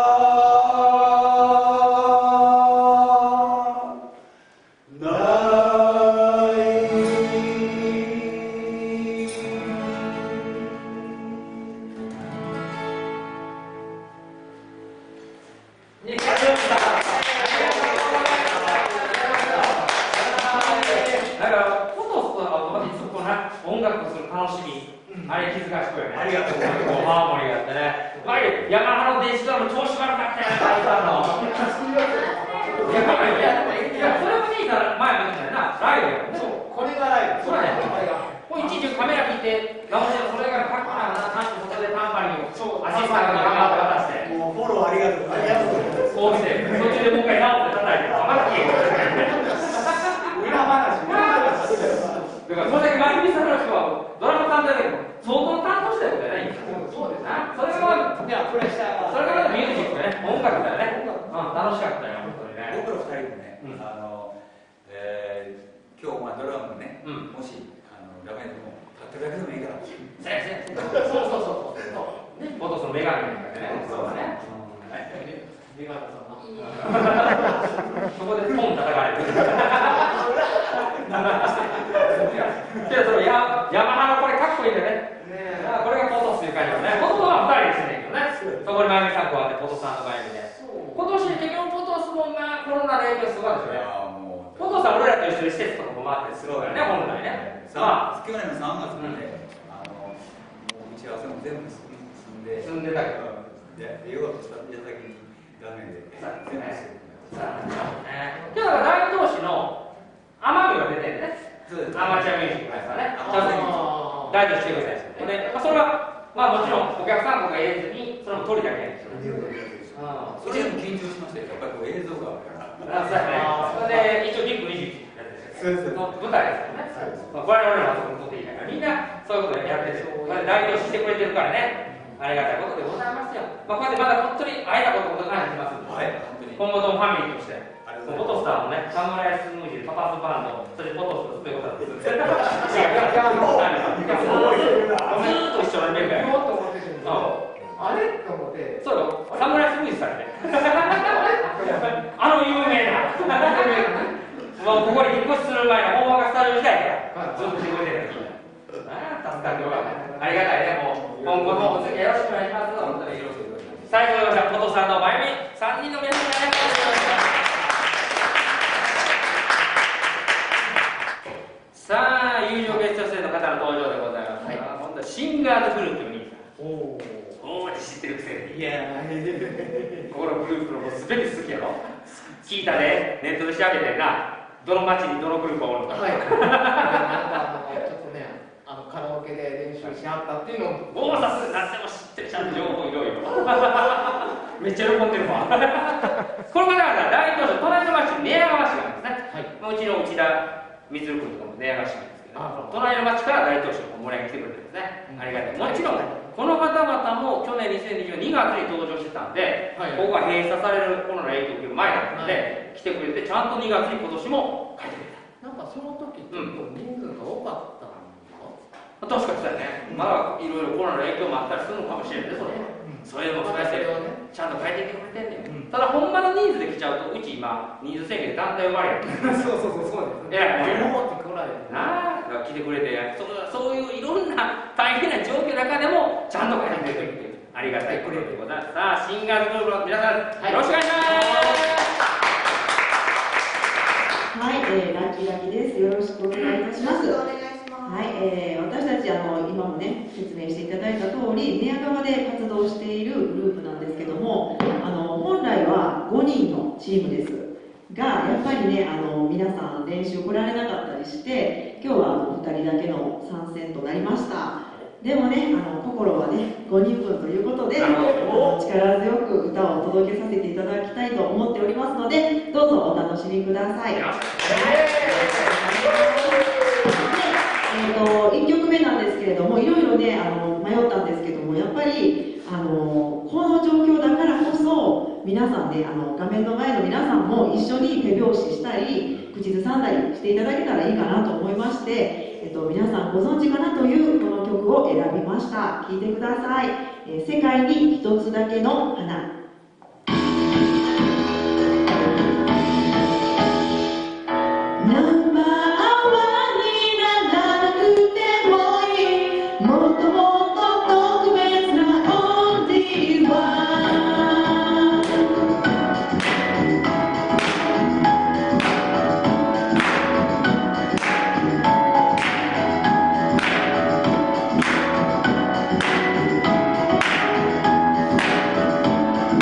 ない。 だからフォトスといつもこうな音楽をする楽しみ、あれ気づかしくよね。ありがとうございます。ハーモニーがあってね。やっぱりヤマハの電子ドラム調子悪かったよね。いやそれもいいから前も言ったよな。ライブや。そうこれがライブ。 そうだね。もういちいちカメラ見て、ガムシのそれがかっこいいな、そこでタンパリンをアシスタントが頑張って渡して。 もうフォローありがとう。ありがとう。 こう見て、途中でもう一回直って叩いて、まだ消え裏話。 だからそれだけ真由美さんの人はドラム担当だけど相当担当したよね。そうですな。それがいやプレッシャーが。 それがミュージックね、音楽だよね。楽しかったよ本当にね。 僕ら2人でね、今日ドラムね、もしダメでも立ってるだけでもいいから。 そうね、フォトスのメガネみたいなね。そうだね。 メガネさんな。 そこでポン叩かれる。そのヤマハのこれかっこいいんだよね。これがフォトスいう感じだね。フォトは2人ですねんけどね。そこに真由美さんこうやってフォトさんの場合にね。今年結局フォトスもコロナの影響すごいですよね。フォトさん俺らと一緒に施設とかも回ってするからね、本来ね。 去年の3月までもう打ち合わせも全部済んでたけど言おうとした矢先にダメで全部してる。 今日は大東市の奄美が出てるね。アマチュアミュージックですからね。大東してください。で、それはもちろんお客さんとか入れずにそれも撮りだけやる。 それでも緊張しましたよ。やっぱり映像があるから。 それで一応リップ21の舞台ですよね。これ俺らも撮っていいからみんなそういうことでやってる。大東してくれてるからね。ありがたいことでございますよ。こうやってまだ本当に会えたことも感じますんで、今後ともファミリーとして、フォトスターもね、サムライスムージー、パパスバンド、それでフォトスということです。ずーっと一緒のメンバーや。 あれと思って。 そうよ、サムライスムージーさんね。あの有名な。ここに引っ越しする前の本場がスタジオ時代からずっとしてくれてる。助かってよかった。ありがたいね、もう今後もお付き合いよろしくお願いします。本当によろしくお願いします。最後のフォトさんの真由美3人の皆さんにありがとうございました。さあ、有料ゲスト出演の方の登場でございます。今度はシンガーズグループの兄さん。おー、知ってるくせに。いやここのグループのもう全て好きやろ。聞いたね、ネットで調べてんな。どの町にどのグループがおるのか。 ちょっとね、カラオケで練習しはったっていうのを。 おお、さすが、何でも知ってる、ちゃんと情報いろいろ。めっちゃ喜んでるわ。この方々、大東市、隣の町、寝屋川市なんですね。うちの内田光君とかも寝屋川市なんですけど、隣の町から大東市の村に来てくれてるんですね。ありがたい。もちろん、この方々も去年2022月に登場してたんで、ここが閉鎖されるコロナ影響を受ける前だったので、来てくれて、ちゃんと2月に今年も書いてくれた。 なんかその時ちょっと人数が多かったん確かにそうやね。まだいろいろコロナの影響もあったりするのかもしれないね、それもそうやってちゃんと変えていってくれてんねん。ただ、ほんまの人数で来ちゃうと、うち今、人数制限で団体生まれる。 そうです。 えらいもん持ってこられて。 なあ、来てくれて、そういういろんな大変な状況の中でも、ちゃんと変えてくれてる。ありがたいことでございます。さあ、シンガーズグループの皆さん、よろしくお願いします。 はい、ラッキーラッキーです。よろしくお願いいたします。はい、私たち今もね説明していただいた通り、寝屋川で活動しているグループなんですけども、本来は5 人のチームですが、やっぱりね皆さん練習来られなかったりして、今日は2人だけの参戦となりました。でもね心はね5人分ということで、力強く歌をお届けさせていただきたいと思っておりますので、どうぞお楽しみください。1曲目なんですけれども、いろいろね迷ったんですけども、やっぱりこの状況だからこそ、皆さんね画面の前の皆さんも一緒に手拍子したり口ずさんだりしていただけたらいいかなと思いまして、皆さんご存知かなというこの曲を選びました。聴いてください。世界に一つだけの花。 「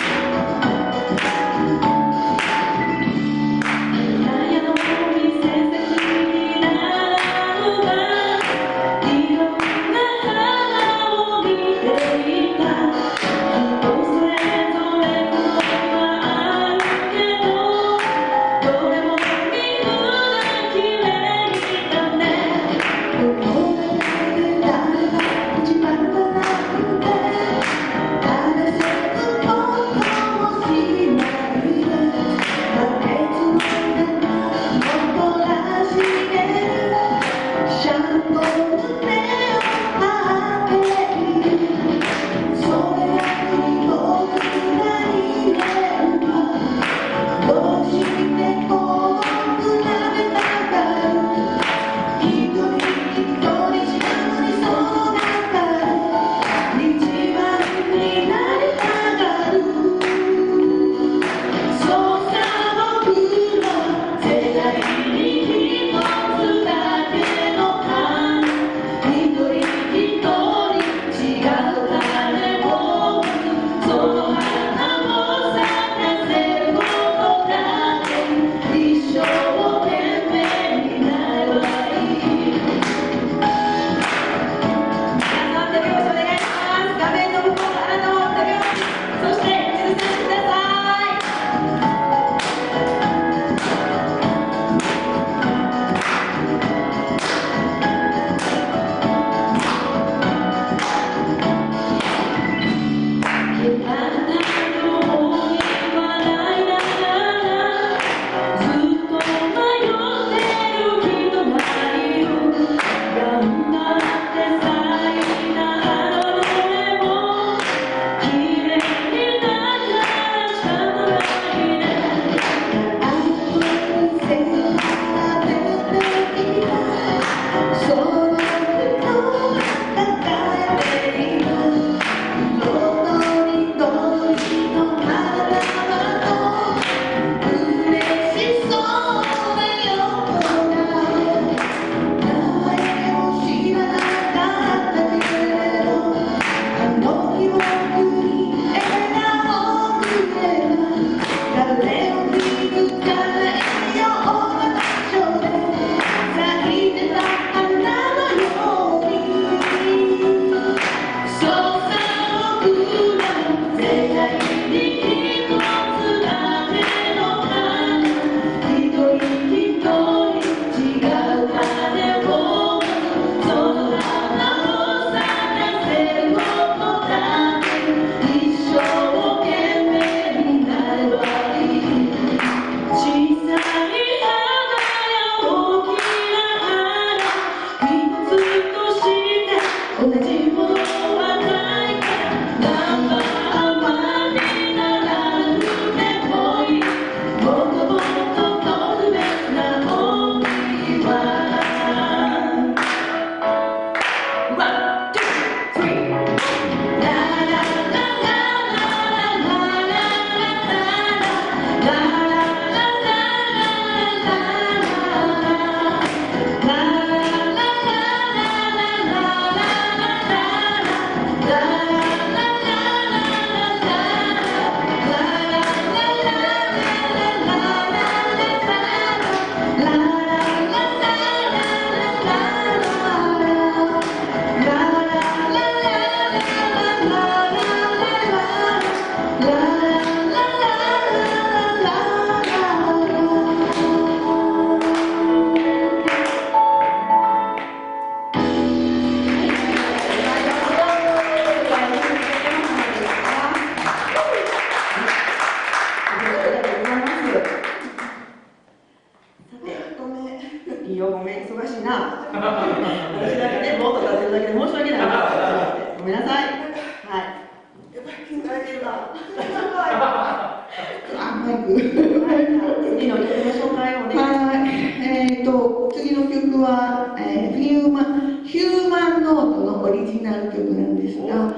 次の曲の紹介をお願いします。 次の曲は、ヒューマンノートのオリジナル曲なんですが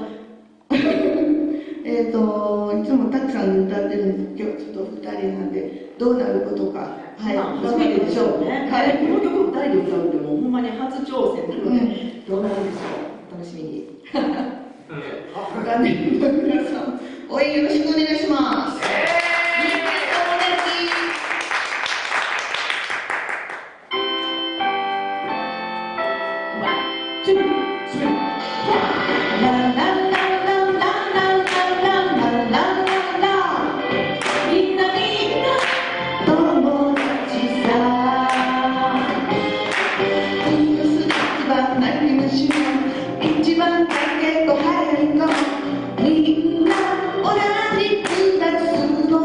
いつもたくさん歌ってるんですけど、ちょっと2人なんでどうなることか、はい、 初めてでしょうね。はい、この曲を2人で歌うってもうほんまに初挑戦なので、どうなるでしょう。楽しみに。残念な皆さん、応援よろしくお願いします。一番だけと早いのみんな同じクラスの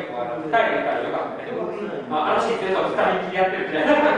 結構2人いたらよかったけど、あのシーンで2人きりやってるみたいな。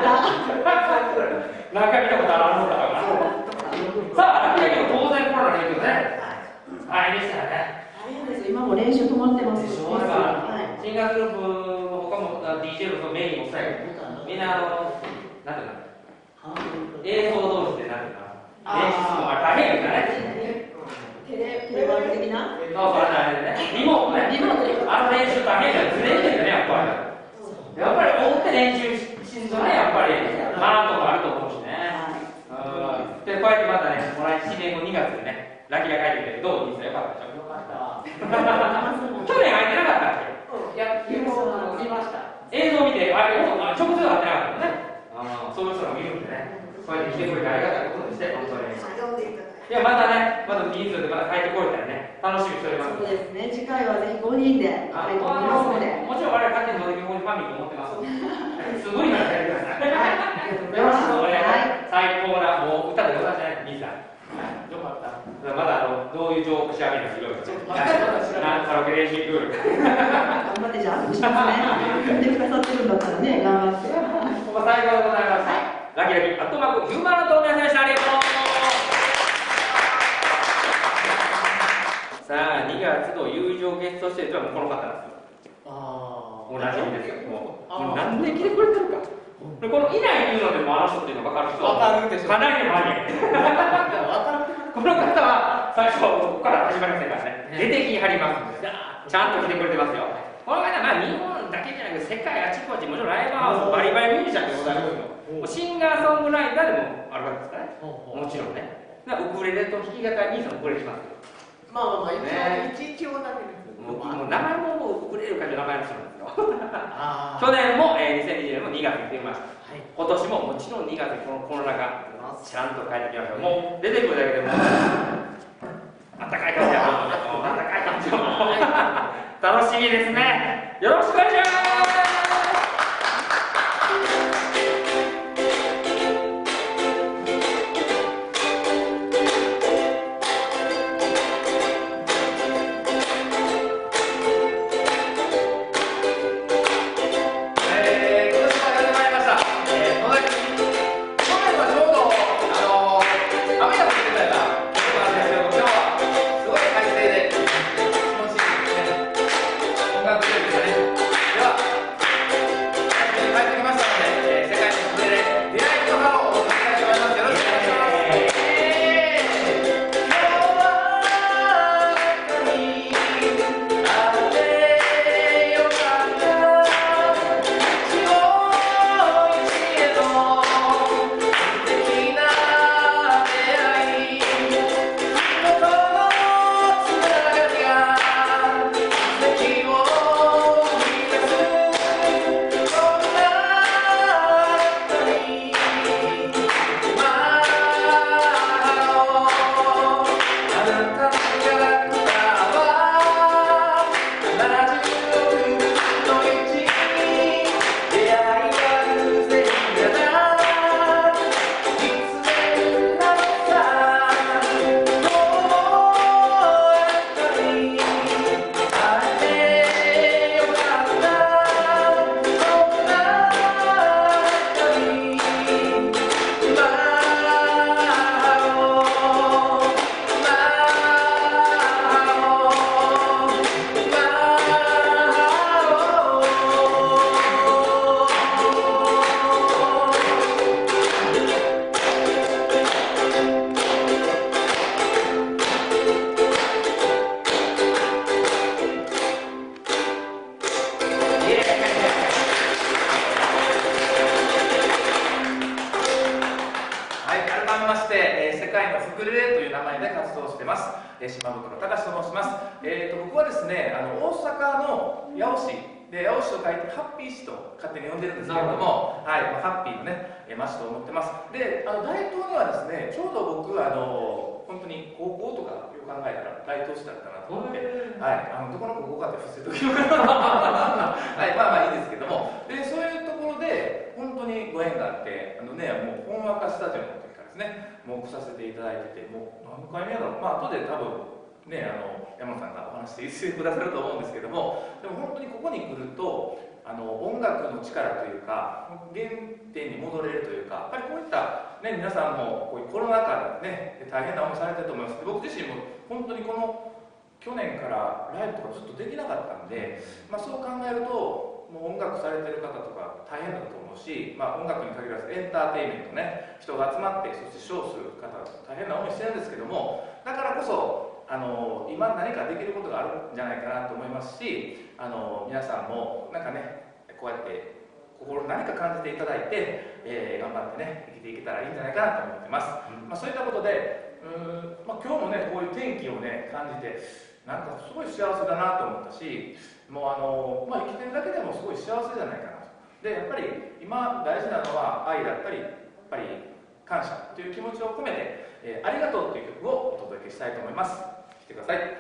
なんか見たことあるのだから。さあ、秋田県当然コロナの影響ね。大変でしたね。 大変です。今も練習止まってます。 シンガーグループの他も DJ のメインもしたいけど、みんななんていうの、映像同士でなんていうの、練習するのが大変よね。 テレワーク的な？ そうそうね。リモートね。あの練習大変だよ。ずれてるよね、やっぱり。やっぱり追って練習しんどね、やっぱり。マートもあると思うしね。で、こうやってまたね、同じ1年後2月にね、ラキラ書いてるけど、どう？よかったでしょ？よかった。去年入ってなかったっけ？ いや、見ました。 映像見て、あれ、直接会ってなかったもんね。そういう人が見るんでね。こうやって来てくれてありがたいことでして、本当に。いや、またね、また人数でまた帰ってこれたらね、楽しみにしております。 そうですね、次回はぜひ5人で帰ってきますので。 もちろん我々勝手に野崎ファミリーと思ってます。すごいな、やってください。 よろしくお願いします。 最高な、もう歌でございましたね、ミーさん。よかった。まだどういう情報調べるかいろいろ。カラオケ練習ルール。 頑張ってじゃあ、アップしますね。見てくださってるんだったらね、頑張って。 ここ最高でございます。ラキラキアットマークヒューマンの皆さんでした。ありがとう。さあ、2月の友情ゲストしてる人はもうこの方なんですよ。おなじみですよ。もう何年来てくれてるか。このいないっていうのでもあの人っていうの分かる人はかなりのマニア。この方は最初ここから始まりませんからね。出てきはりますんで、ちゃんと来てくれてますよ。この方は日本だけじゃなくて世界あちこちもちろんライブハウスバリバリミュージシャンでございますよ。シンガーソングライターでもあるわけですからね。もちろんね。ウクレレと弾き語りにそのウクレレしますよ。 まあ一応だけです。 もう名前もウクレレかじゃ名前の人なんですよ。去年も、2020年も2月に出ました。今年ももちろん2月にこの中ちゃんと帰ってきました。もう出てくるだけでもあったかい感じやあったかい感じ楽しみですね。よろしくお願いします。 島袋隆と申します。僕はですね、大阪の八尾市で、八尾市と書いてハッピー市と勝手に呼んでるんですけれども、はい、ハッピーのね、町と思ってます。で、大東にはですね、ちょうど僕本当に高校とかよく考えたら大東市だったなと思って、はい、どこの高校かって伏せときようかな。はい、まあいいですけども、で、そういうところで本当にご縁があって、もうほんわかスタジオの時からですね、もう来させていただいてて、もう何回目やろう、まあ後で多分ね、山野さんがお話してくださると思うんですけども、でも本当にここに来ると音楽の力というか原点に戻れるというか、やっぱりこういった、ね、皆さんもこういうコロナ禍で、ね、大変な思いされてると思います。僕自身も本当にこの去年からライブとかずっとできなかったんで、そう考えるともう音楽されてる方とか大変だと思うし、音楽に限らずエンターテインメントね、人が集まってそしてショーする方大変な思いしてるんですけども、だからこそ今何かできることがあるんじゃないかなと思いますし、皆さんもなんかねこうやって心何か感じていただいて、頑張ってね生きていけたらいいんじゃないかなと思ってます。そういったことで今日もねこういう天気をね感じてなんかすごい幸せだなと思ったし、もう生きてるだけでもすごい幸せじゃないかなと。でやっぱり今大事なのは愛だったりやっぱり感謝という気持ちを込めて、ありがとうという曲をお届けしたいと思います。聴いてください。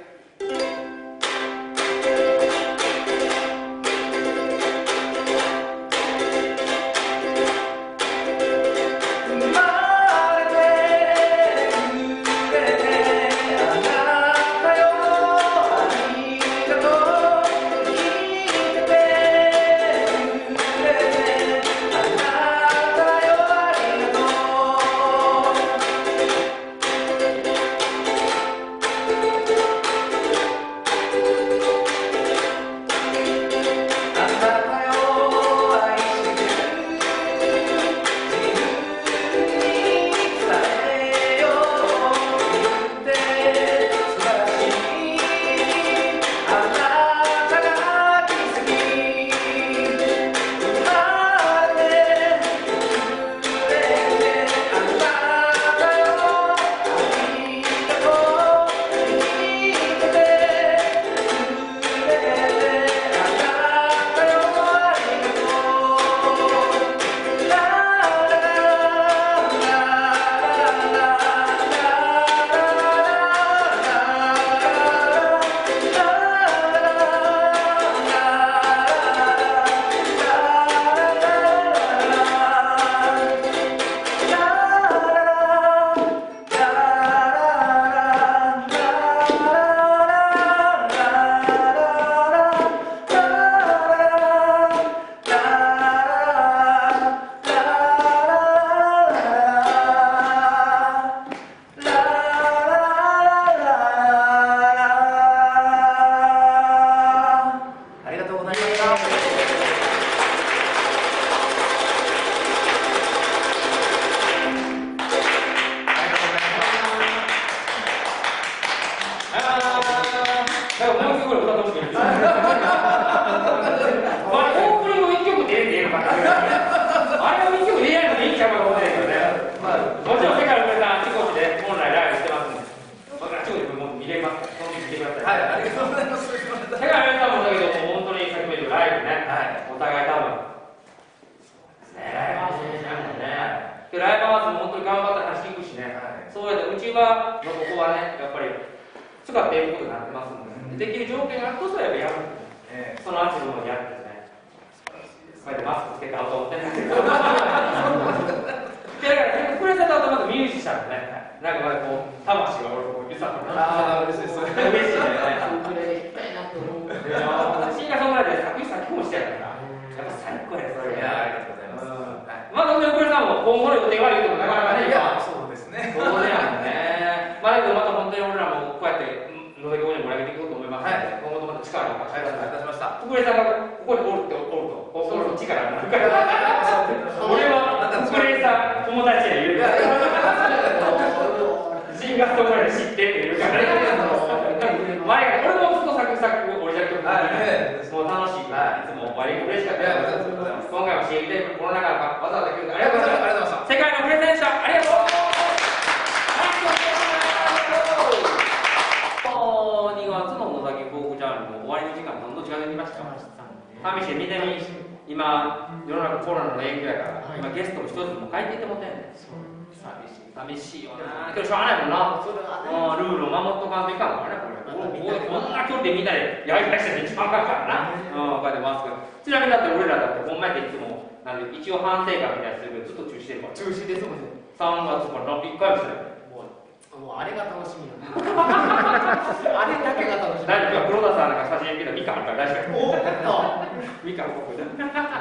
一応反省会みたいなするけどずっと中止してるから。中止ですもんね。3月から1回もしてない。もうもうあれが楽しみなんだあれだけが楽しみ。 大丈夫か、黒田さんなんか写真見たらみかんあるから大丈夫。 おっとみかんここじゃ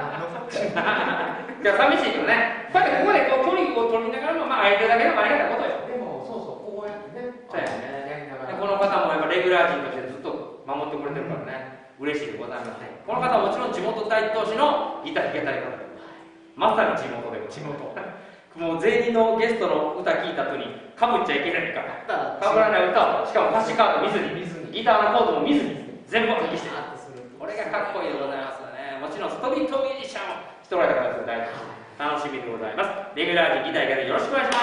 いや寂しいけどね、こうやってここでこう距離を取りながらも、まあ、相手だけでもありがたいことよ。 でもそうそうこうやってね。 そうやね。 やりながら。 この方もやっぱレギュラー陣としてずっと守ってくれてるからね、嬉しいでございます。この方はもちろん地元大東市のギター弾けたり方で、まさに地元で地元もう全員のゲストの歌聴いた後にかぶっちゃいけないからかぶらない歌を、しかも歌詞カード見ずにギターのコードも見ずに全部発揮してる。これがかっこいいでございますね。もちろんストリートミュージシャンもしておられた方です。大楽しみでございます。レギュラー陣ギター以外でよろしくお願いします。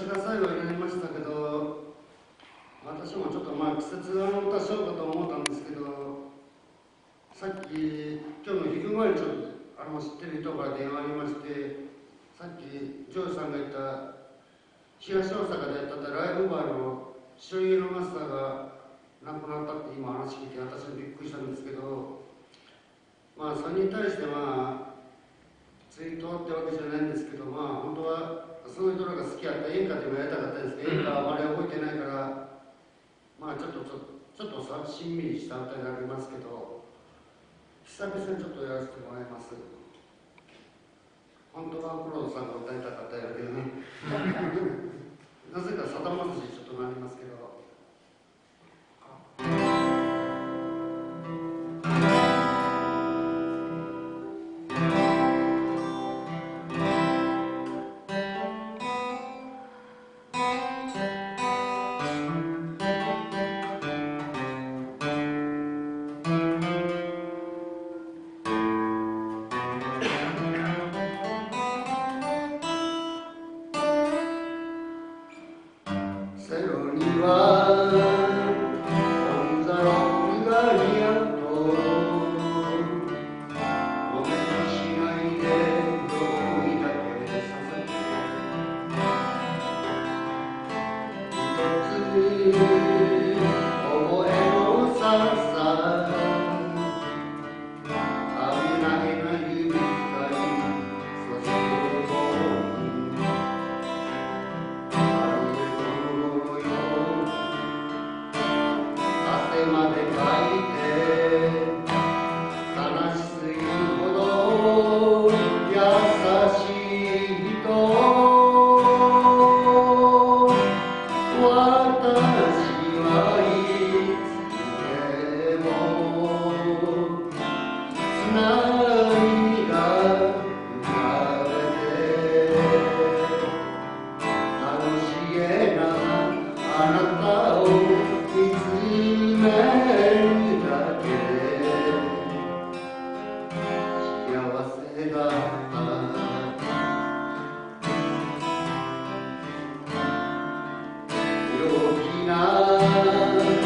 私が最後になりましたけど、私もちょっとまあ季節の歌しようかと思ったんですけど、さっき今日の昼前にちょっと知ってる人から電話ありまして、さっきジョージさんが言った東大阪でやってたライブバーの白家のマスターが亡くなったって今話聞いて私もびっくりしたんですけど、まあそれに対してまあツイートってわけじゃないんですけど、まあ本当はその人らが好きやった演歌でもやりたかったんですけど、演歌はあまり覚えてないから、まあちょっとさしんみりした歌になりますけど、久々にちょっとやらせてもらいます。本当は黒田さんが歌いたかったよねなぜかさだまさしちょっとなりますけど。 大きな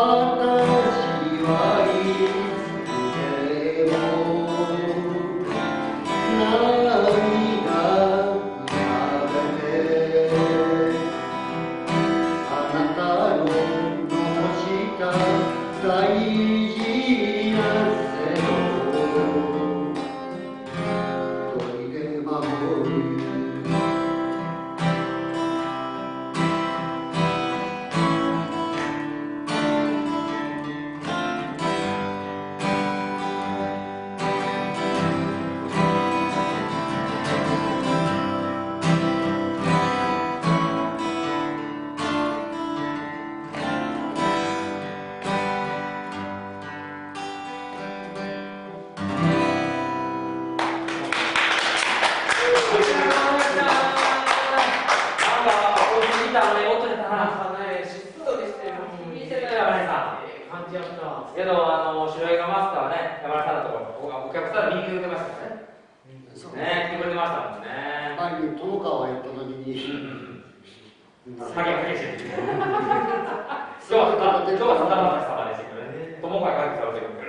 けど白井がマスターはね、山田さんのところ、お客さん見に来てましたね。ね、来てくれてましたもんね。 前に友川行った時に、 ハゲハゲしてる。今日はさだまさまでしてくるね。友川かけされてくる。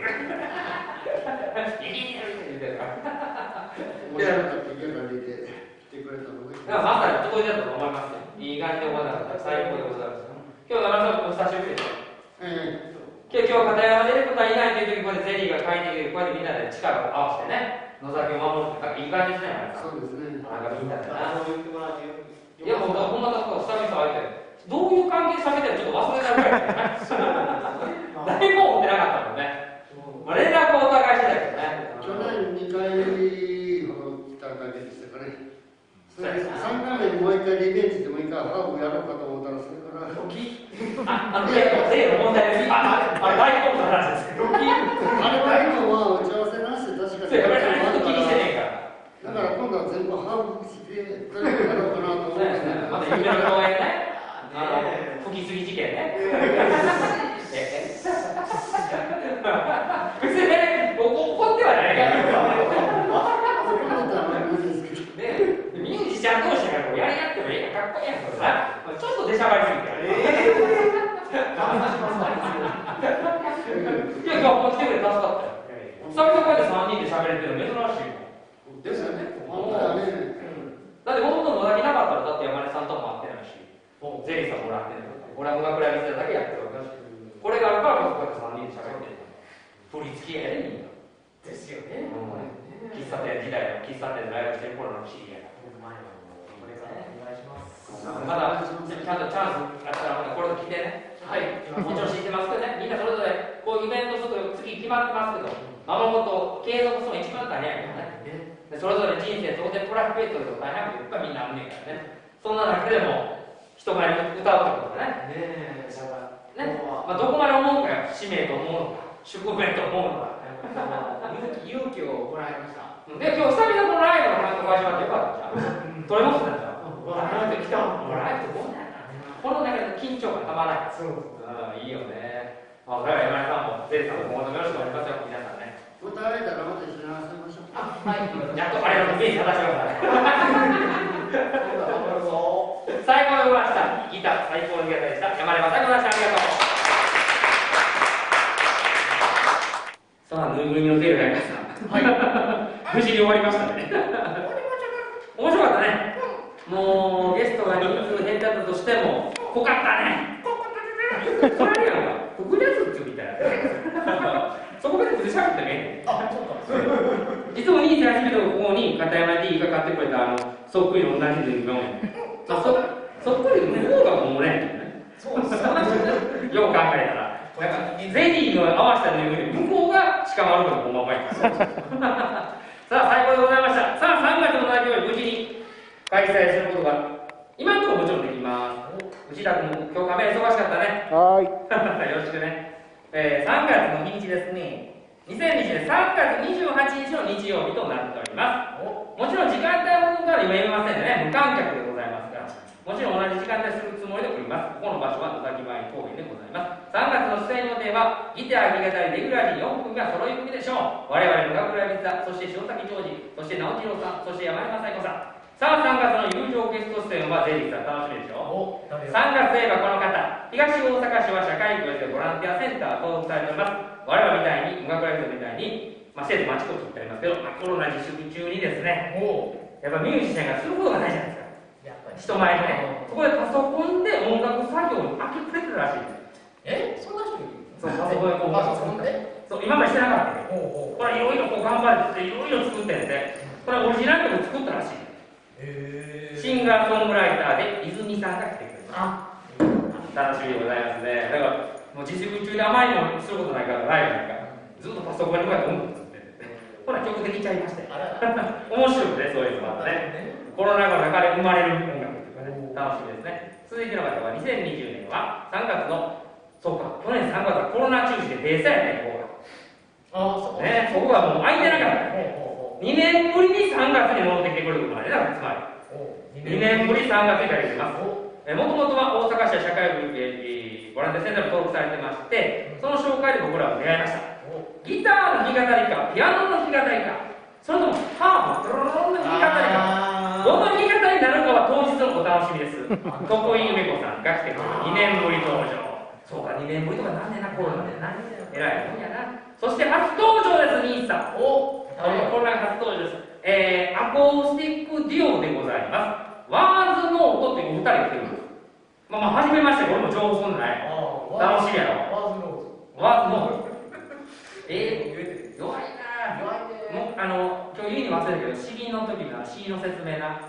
言ってるから。 面白かったギャラリーで来てくれたのが。 まさに届いたと思いますよ。いい感じでございます。最高でございます。今日山田さんお久しぶりですよ。今日片山出ることはいないという時ここでゼリーが書いているこうやってみんなで力を合わせてね野崎を守るっていい感じですね。 そうですね。 なんかみんなでな。いやもうほんまだと久々会えてどういう関係で喋ってるちょっと忘れたぐらい誰も思ってなかったもんね。連絡をお互いしてたけどね。 去年2回ほど来ただけでしたかね。それ3回目にもう1回リベンジでもう1回ハーフやろうかと思ったらそれから例の問題です。あれ大根の話ですけど。 あれは今は打ち合わせなしで確かにだから今度は全部ハーフしてやろうかなと思って。 また夢の公演ね。吹きすぎ事件ね。別にね、怒ってはないから。ミュージシャン同士がやり合ってもいいかっこいいやんけどさ、ちょっと出しゃばりすぎた。いや、今日来てくれて助かったよ。久々こうやって3人で喋れてるの珍しいもん。ですよね。だってもともと野崎なかったらだって山根さんとも会ってないし、ゼリーさんもらってない。俺は村倉水だけやってるわけだし、これがあるからこそこうやって3人で喋ってる。振り付けやでみんな。ですよね。喫茶店時代の喫茶店でライブしてる頃の知り合い。まだちゃんとチャンスあったらこれと聞いてね。はい。もちろん知ってますけどね。みんなそれぞれこうイベントすると次決まってますけど、守ること継続するのが一番大変やからね。でそれぞれ人生当然プライベートで大変なこといっぱいみんなあんねんからね。そんな中でも人前に歌うってことね。ね。まあどこまで思うかよ。使命と思うのか、宿命と思うのか。勇気をもらいました。で今日久々このライブの話と会社ってよかったじゃん。取れますね。ライブ来たもん。ライブどうなんやな。この中で緊張がたまらない。そう。いいよね。それは山根さんもゼリーさんも今後ともよろしくお願いしますよ皆さんね。 また会えたらまた一緒に遊びましょう。 はい。やっとあれのイメージ正しましたね。最高でございました。ギター最高のギターでした。山根正彦さんありがとう。さあぬいぐるみのゼリーがありました。はい。無事に終わりましたね。面白かったね。もうゲストが人数減ったとしても濃かったね。それやんか。複雑っちゅうみたいな。そこまでしゃべってね。実は2歳始めたここに片山 D が買ってくれたそっくりの同じぬいぐるみ。そっくりの向こうがもうね。そうです。よう考えたら。ゼリーの合わせたぬいぐるみ向こうがしかもあるのがこのままや。さあ最高でございました。さあ3月の内容に無事に開催することが今のところもちろんできます。内田君今日カメラ忙しかったね。はい。よろしくね。3月の日にちですね。2020年3月28日の日曜日となっております。もちろん時間帯は今言えませんでね、無観客でございますから、もちろん同じ時間帯するつもりでおります。ここの場所は野崎前公園でございます。3月の出演予定はギター、弾き語り、レギュラー陣4組が揃い踏みでしょう。我々の学ラビザ、そして塩崎ジョージ、そして直次郎さん、そして山根正彦さん。さあ3月の友情ゲスト出演はゼリーさん楽しみでしょう。3月といえばこの方、 東大阪市は社会部でボランティアセンター登録されております。我々みたいに、音楽ライブみたいに、生徒町コツってありますけど、コロナ自粛中にですね、やっぱミュージシャンがすることがないじゃないですか。人前でね、そこでパソコンで音楽作業に明け暮れてるらしいんです。 そんな人いる？ そう、パソコンで音楽作って。そう、今までしてなかったけど、これいろいろこう頑張っていろいろ作ってんで、これオリジナル曲作ったらしい。シンガーソングライターで泉さんが来てくれます。楽しみでございますね。だからもう自粛中であまりにもすることないからライブなんかずっとパソコンに向かって音楽作ってて、ほら曲できちゃいましたよ。面白くね、そういうのもあってね。コロナ禍の中で生まれる音楽というかね、楽しみですね。続いての方は2020年は3月の、そうか、去年3月はコロナ中止で閉鎖やね、ここが。ね、そこがもう空いてなかった。2年ぶりに3月に戻ってきてくれることまでだから、つまり2年ぶり3月に借りています。もともとは大阪市社会部ボランティアセンターに登録されてまして、その紹介で僕らは出会いました。ギターの弾き語りか、ピアノの弾き語りか、それともハーブ、ドロロンの弾き語りか、どの弾き語りになるかは当日のお楽しみです。徳井梅子さんが来てくれる2年ぶり登場。そうか、2年ぶりとかなんでな、コロナでな、えらいもんやな。そして初登場です、兄さん。コロナ初登場です。アコースティックデュオでございます。ワーズノートっていうお二人が来てるんです。初めまして、俺も情報そんなない。楽しみやろ。ワーズノート。弱いなぁ。もう今日言うに忘れたけど、詩吟の時の詩の説明な。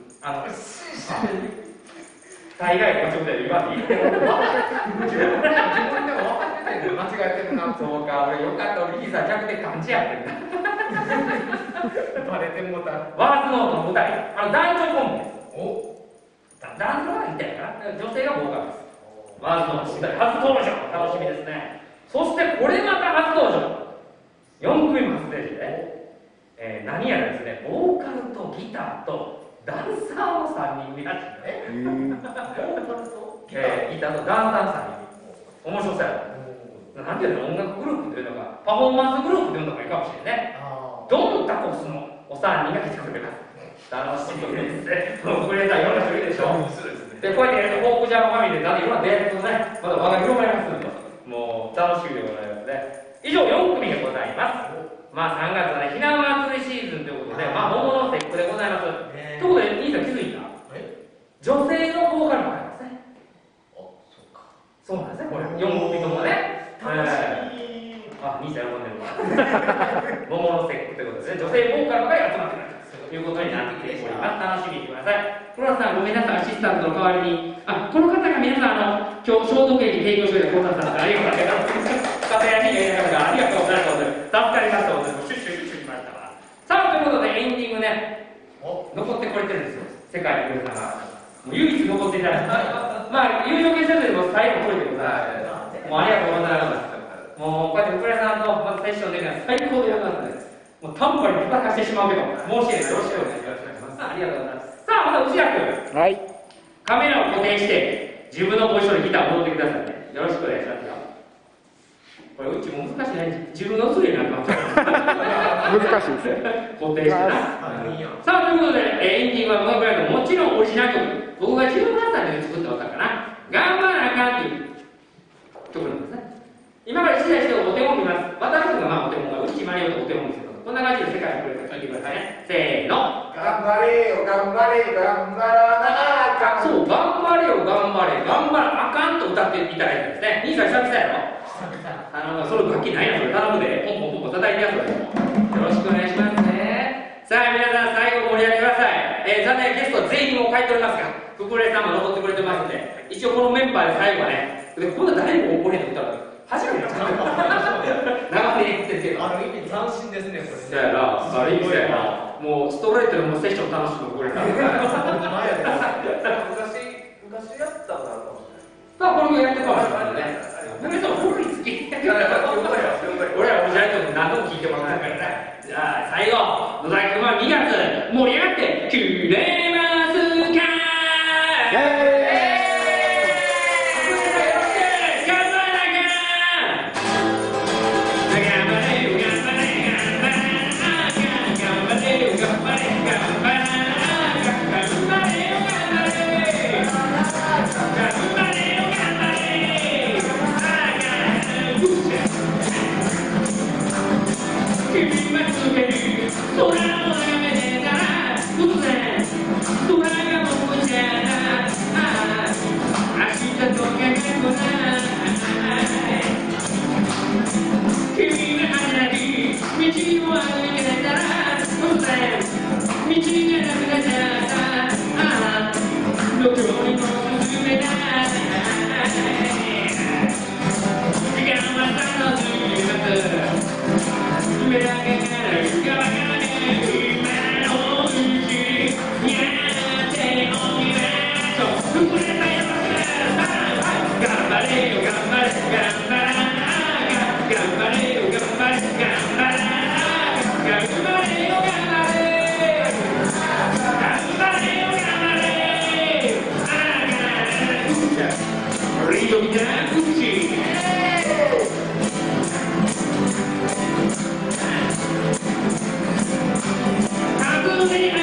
大概間違ってる言わんでいい。自分でも分かってないんだよ。間違えてるな。そうか、俺よかった。俺、さ逆で感じやってんだ。バレてもうた。ワーズノートの舞台、男女コンビです。男女がいたやから、女性がボーカルです。ワーズノートの舞台、初登場。楽しみですね。そしてこれまた初登場。4組目のステージで、何やらですね、ボーカルとギターとダンサーの3人組らしいね。ギターとダンサーの3人組。面白そうやろ。なんていうの、音楽グループというのが、パフォーマンスグループというのがいいかもしれないね。ドンタコスのお3人が来てくれます。楽しみですね。クレーターいろんな人いるでしょ。で、こうやってやると、フォークジャーファミリーで、いろんな出会いとね、まだ輪が広まりますので、もう楽しみでございますね。以上4組でございます。3月はね、ひな祭りシーズンということで、桃の節句でございます。ということで、兄さん気づいた？女性のボーカルもありますね。そうなんですね、これ。4組ともね。兄さん喜んでるわ。桃の節句ということでね、女性ボーカルが集まってくるということになってきております。楽しみにしてください。黒田さん、ごめんなさい、アシスタントの代わりに。この方が皆さん、今日消毒液提供してくれた黒田さん、ありがとうございます。家庭やりがいがありがとうございます。助かりました。シュッシュッシュッしました。さあ、ということで、エンディングね、残ってこれてるんですよ。世界の皆さんが。唯一残っていただいて。有料検査でも最後取りでございます。もうありがとうございます。もう、こうやって福田さんとまたセッションできるのは最高でございますので。もうタンパに叩かしてしまうけど、申し訳ない。よろしくお願いします。ありがとうございます。さあ、また内田君。はい。カメラを固定して、自分のポジションにギターを戻ってくださいね。よろしくお願いしますよ。これうちも難しいね。自分のスリになってます。難しいですね。固定してな。さあ、ということで、エンディングはこのくらいでもちろんオリジナル曲。僕が17歳で作った歌かな。頑張らなあかんっていう曲なんですね。今から1台してお手本見ます。私がお手本がうちまりよとお手本ですけど、こんな感じで世界のプレイを聞いてくださいね。せーの。 頑張れよ、頑張れ、頑張らなあかん。 そう、頑張れよ、頑張れ、頑張らあかんと歌っていただいてですね。兄さん久々やろ。それ楽器ないな、それ頼むで。ポンポンポンポン叩いてやそれ。よろしくお願いしますね。さあ、皆さん最後盛り上げてください。残念ゲスト全員も書いておりますが、福礼さんも残ってくれてますんで、一応このメンバーで最後はね、でこんな誰も怒れへんの歌う初めて長年言ってるけど、 意味斬新ですね、これ。 だから、いいですよ。もうストレートでもセッション楽しくこれから。 昔やったんだろう。 さあ、これもやってたかもしれないね。皆さん、古い好き。俺らもじゃないと何度も聞いてもらったからね。じゃあ、最後、野崎君は2月、盛り上がってくれますか？ Hallelujah.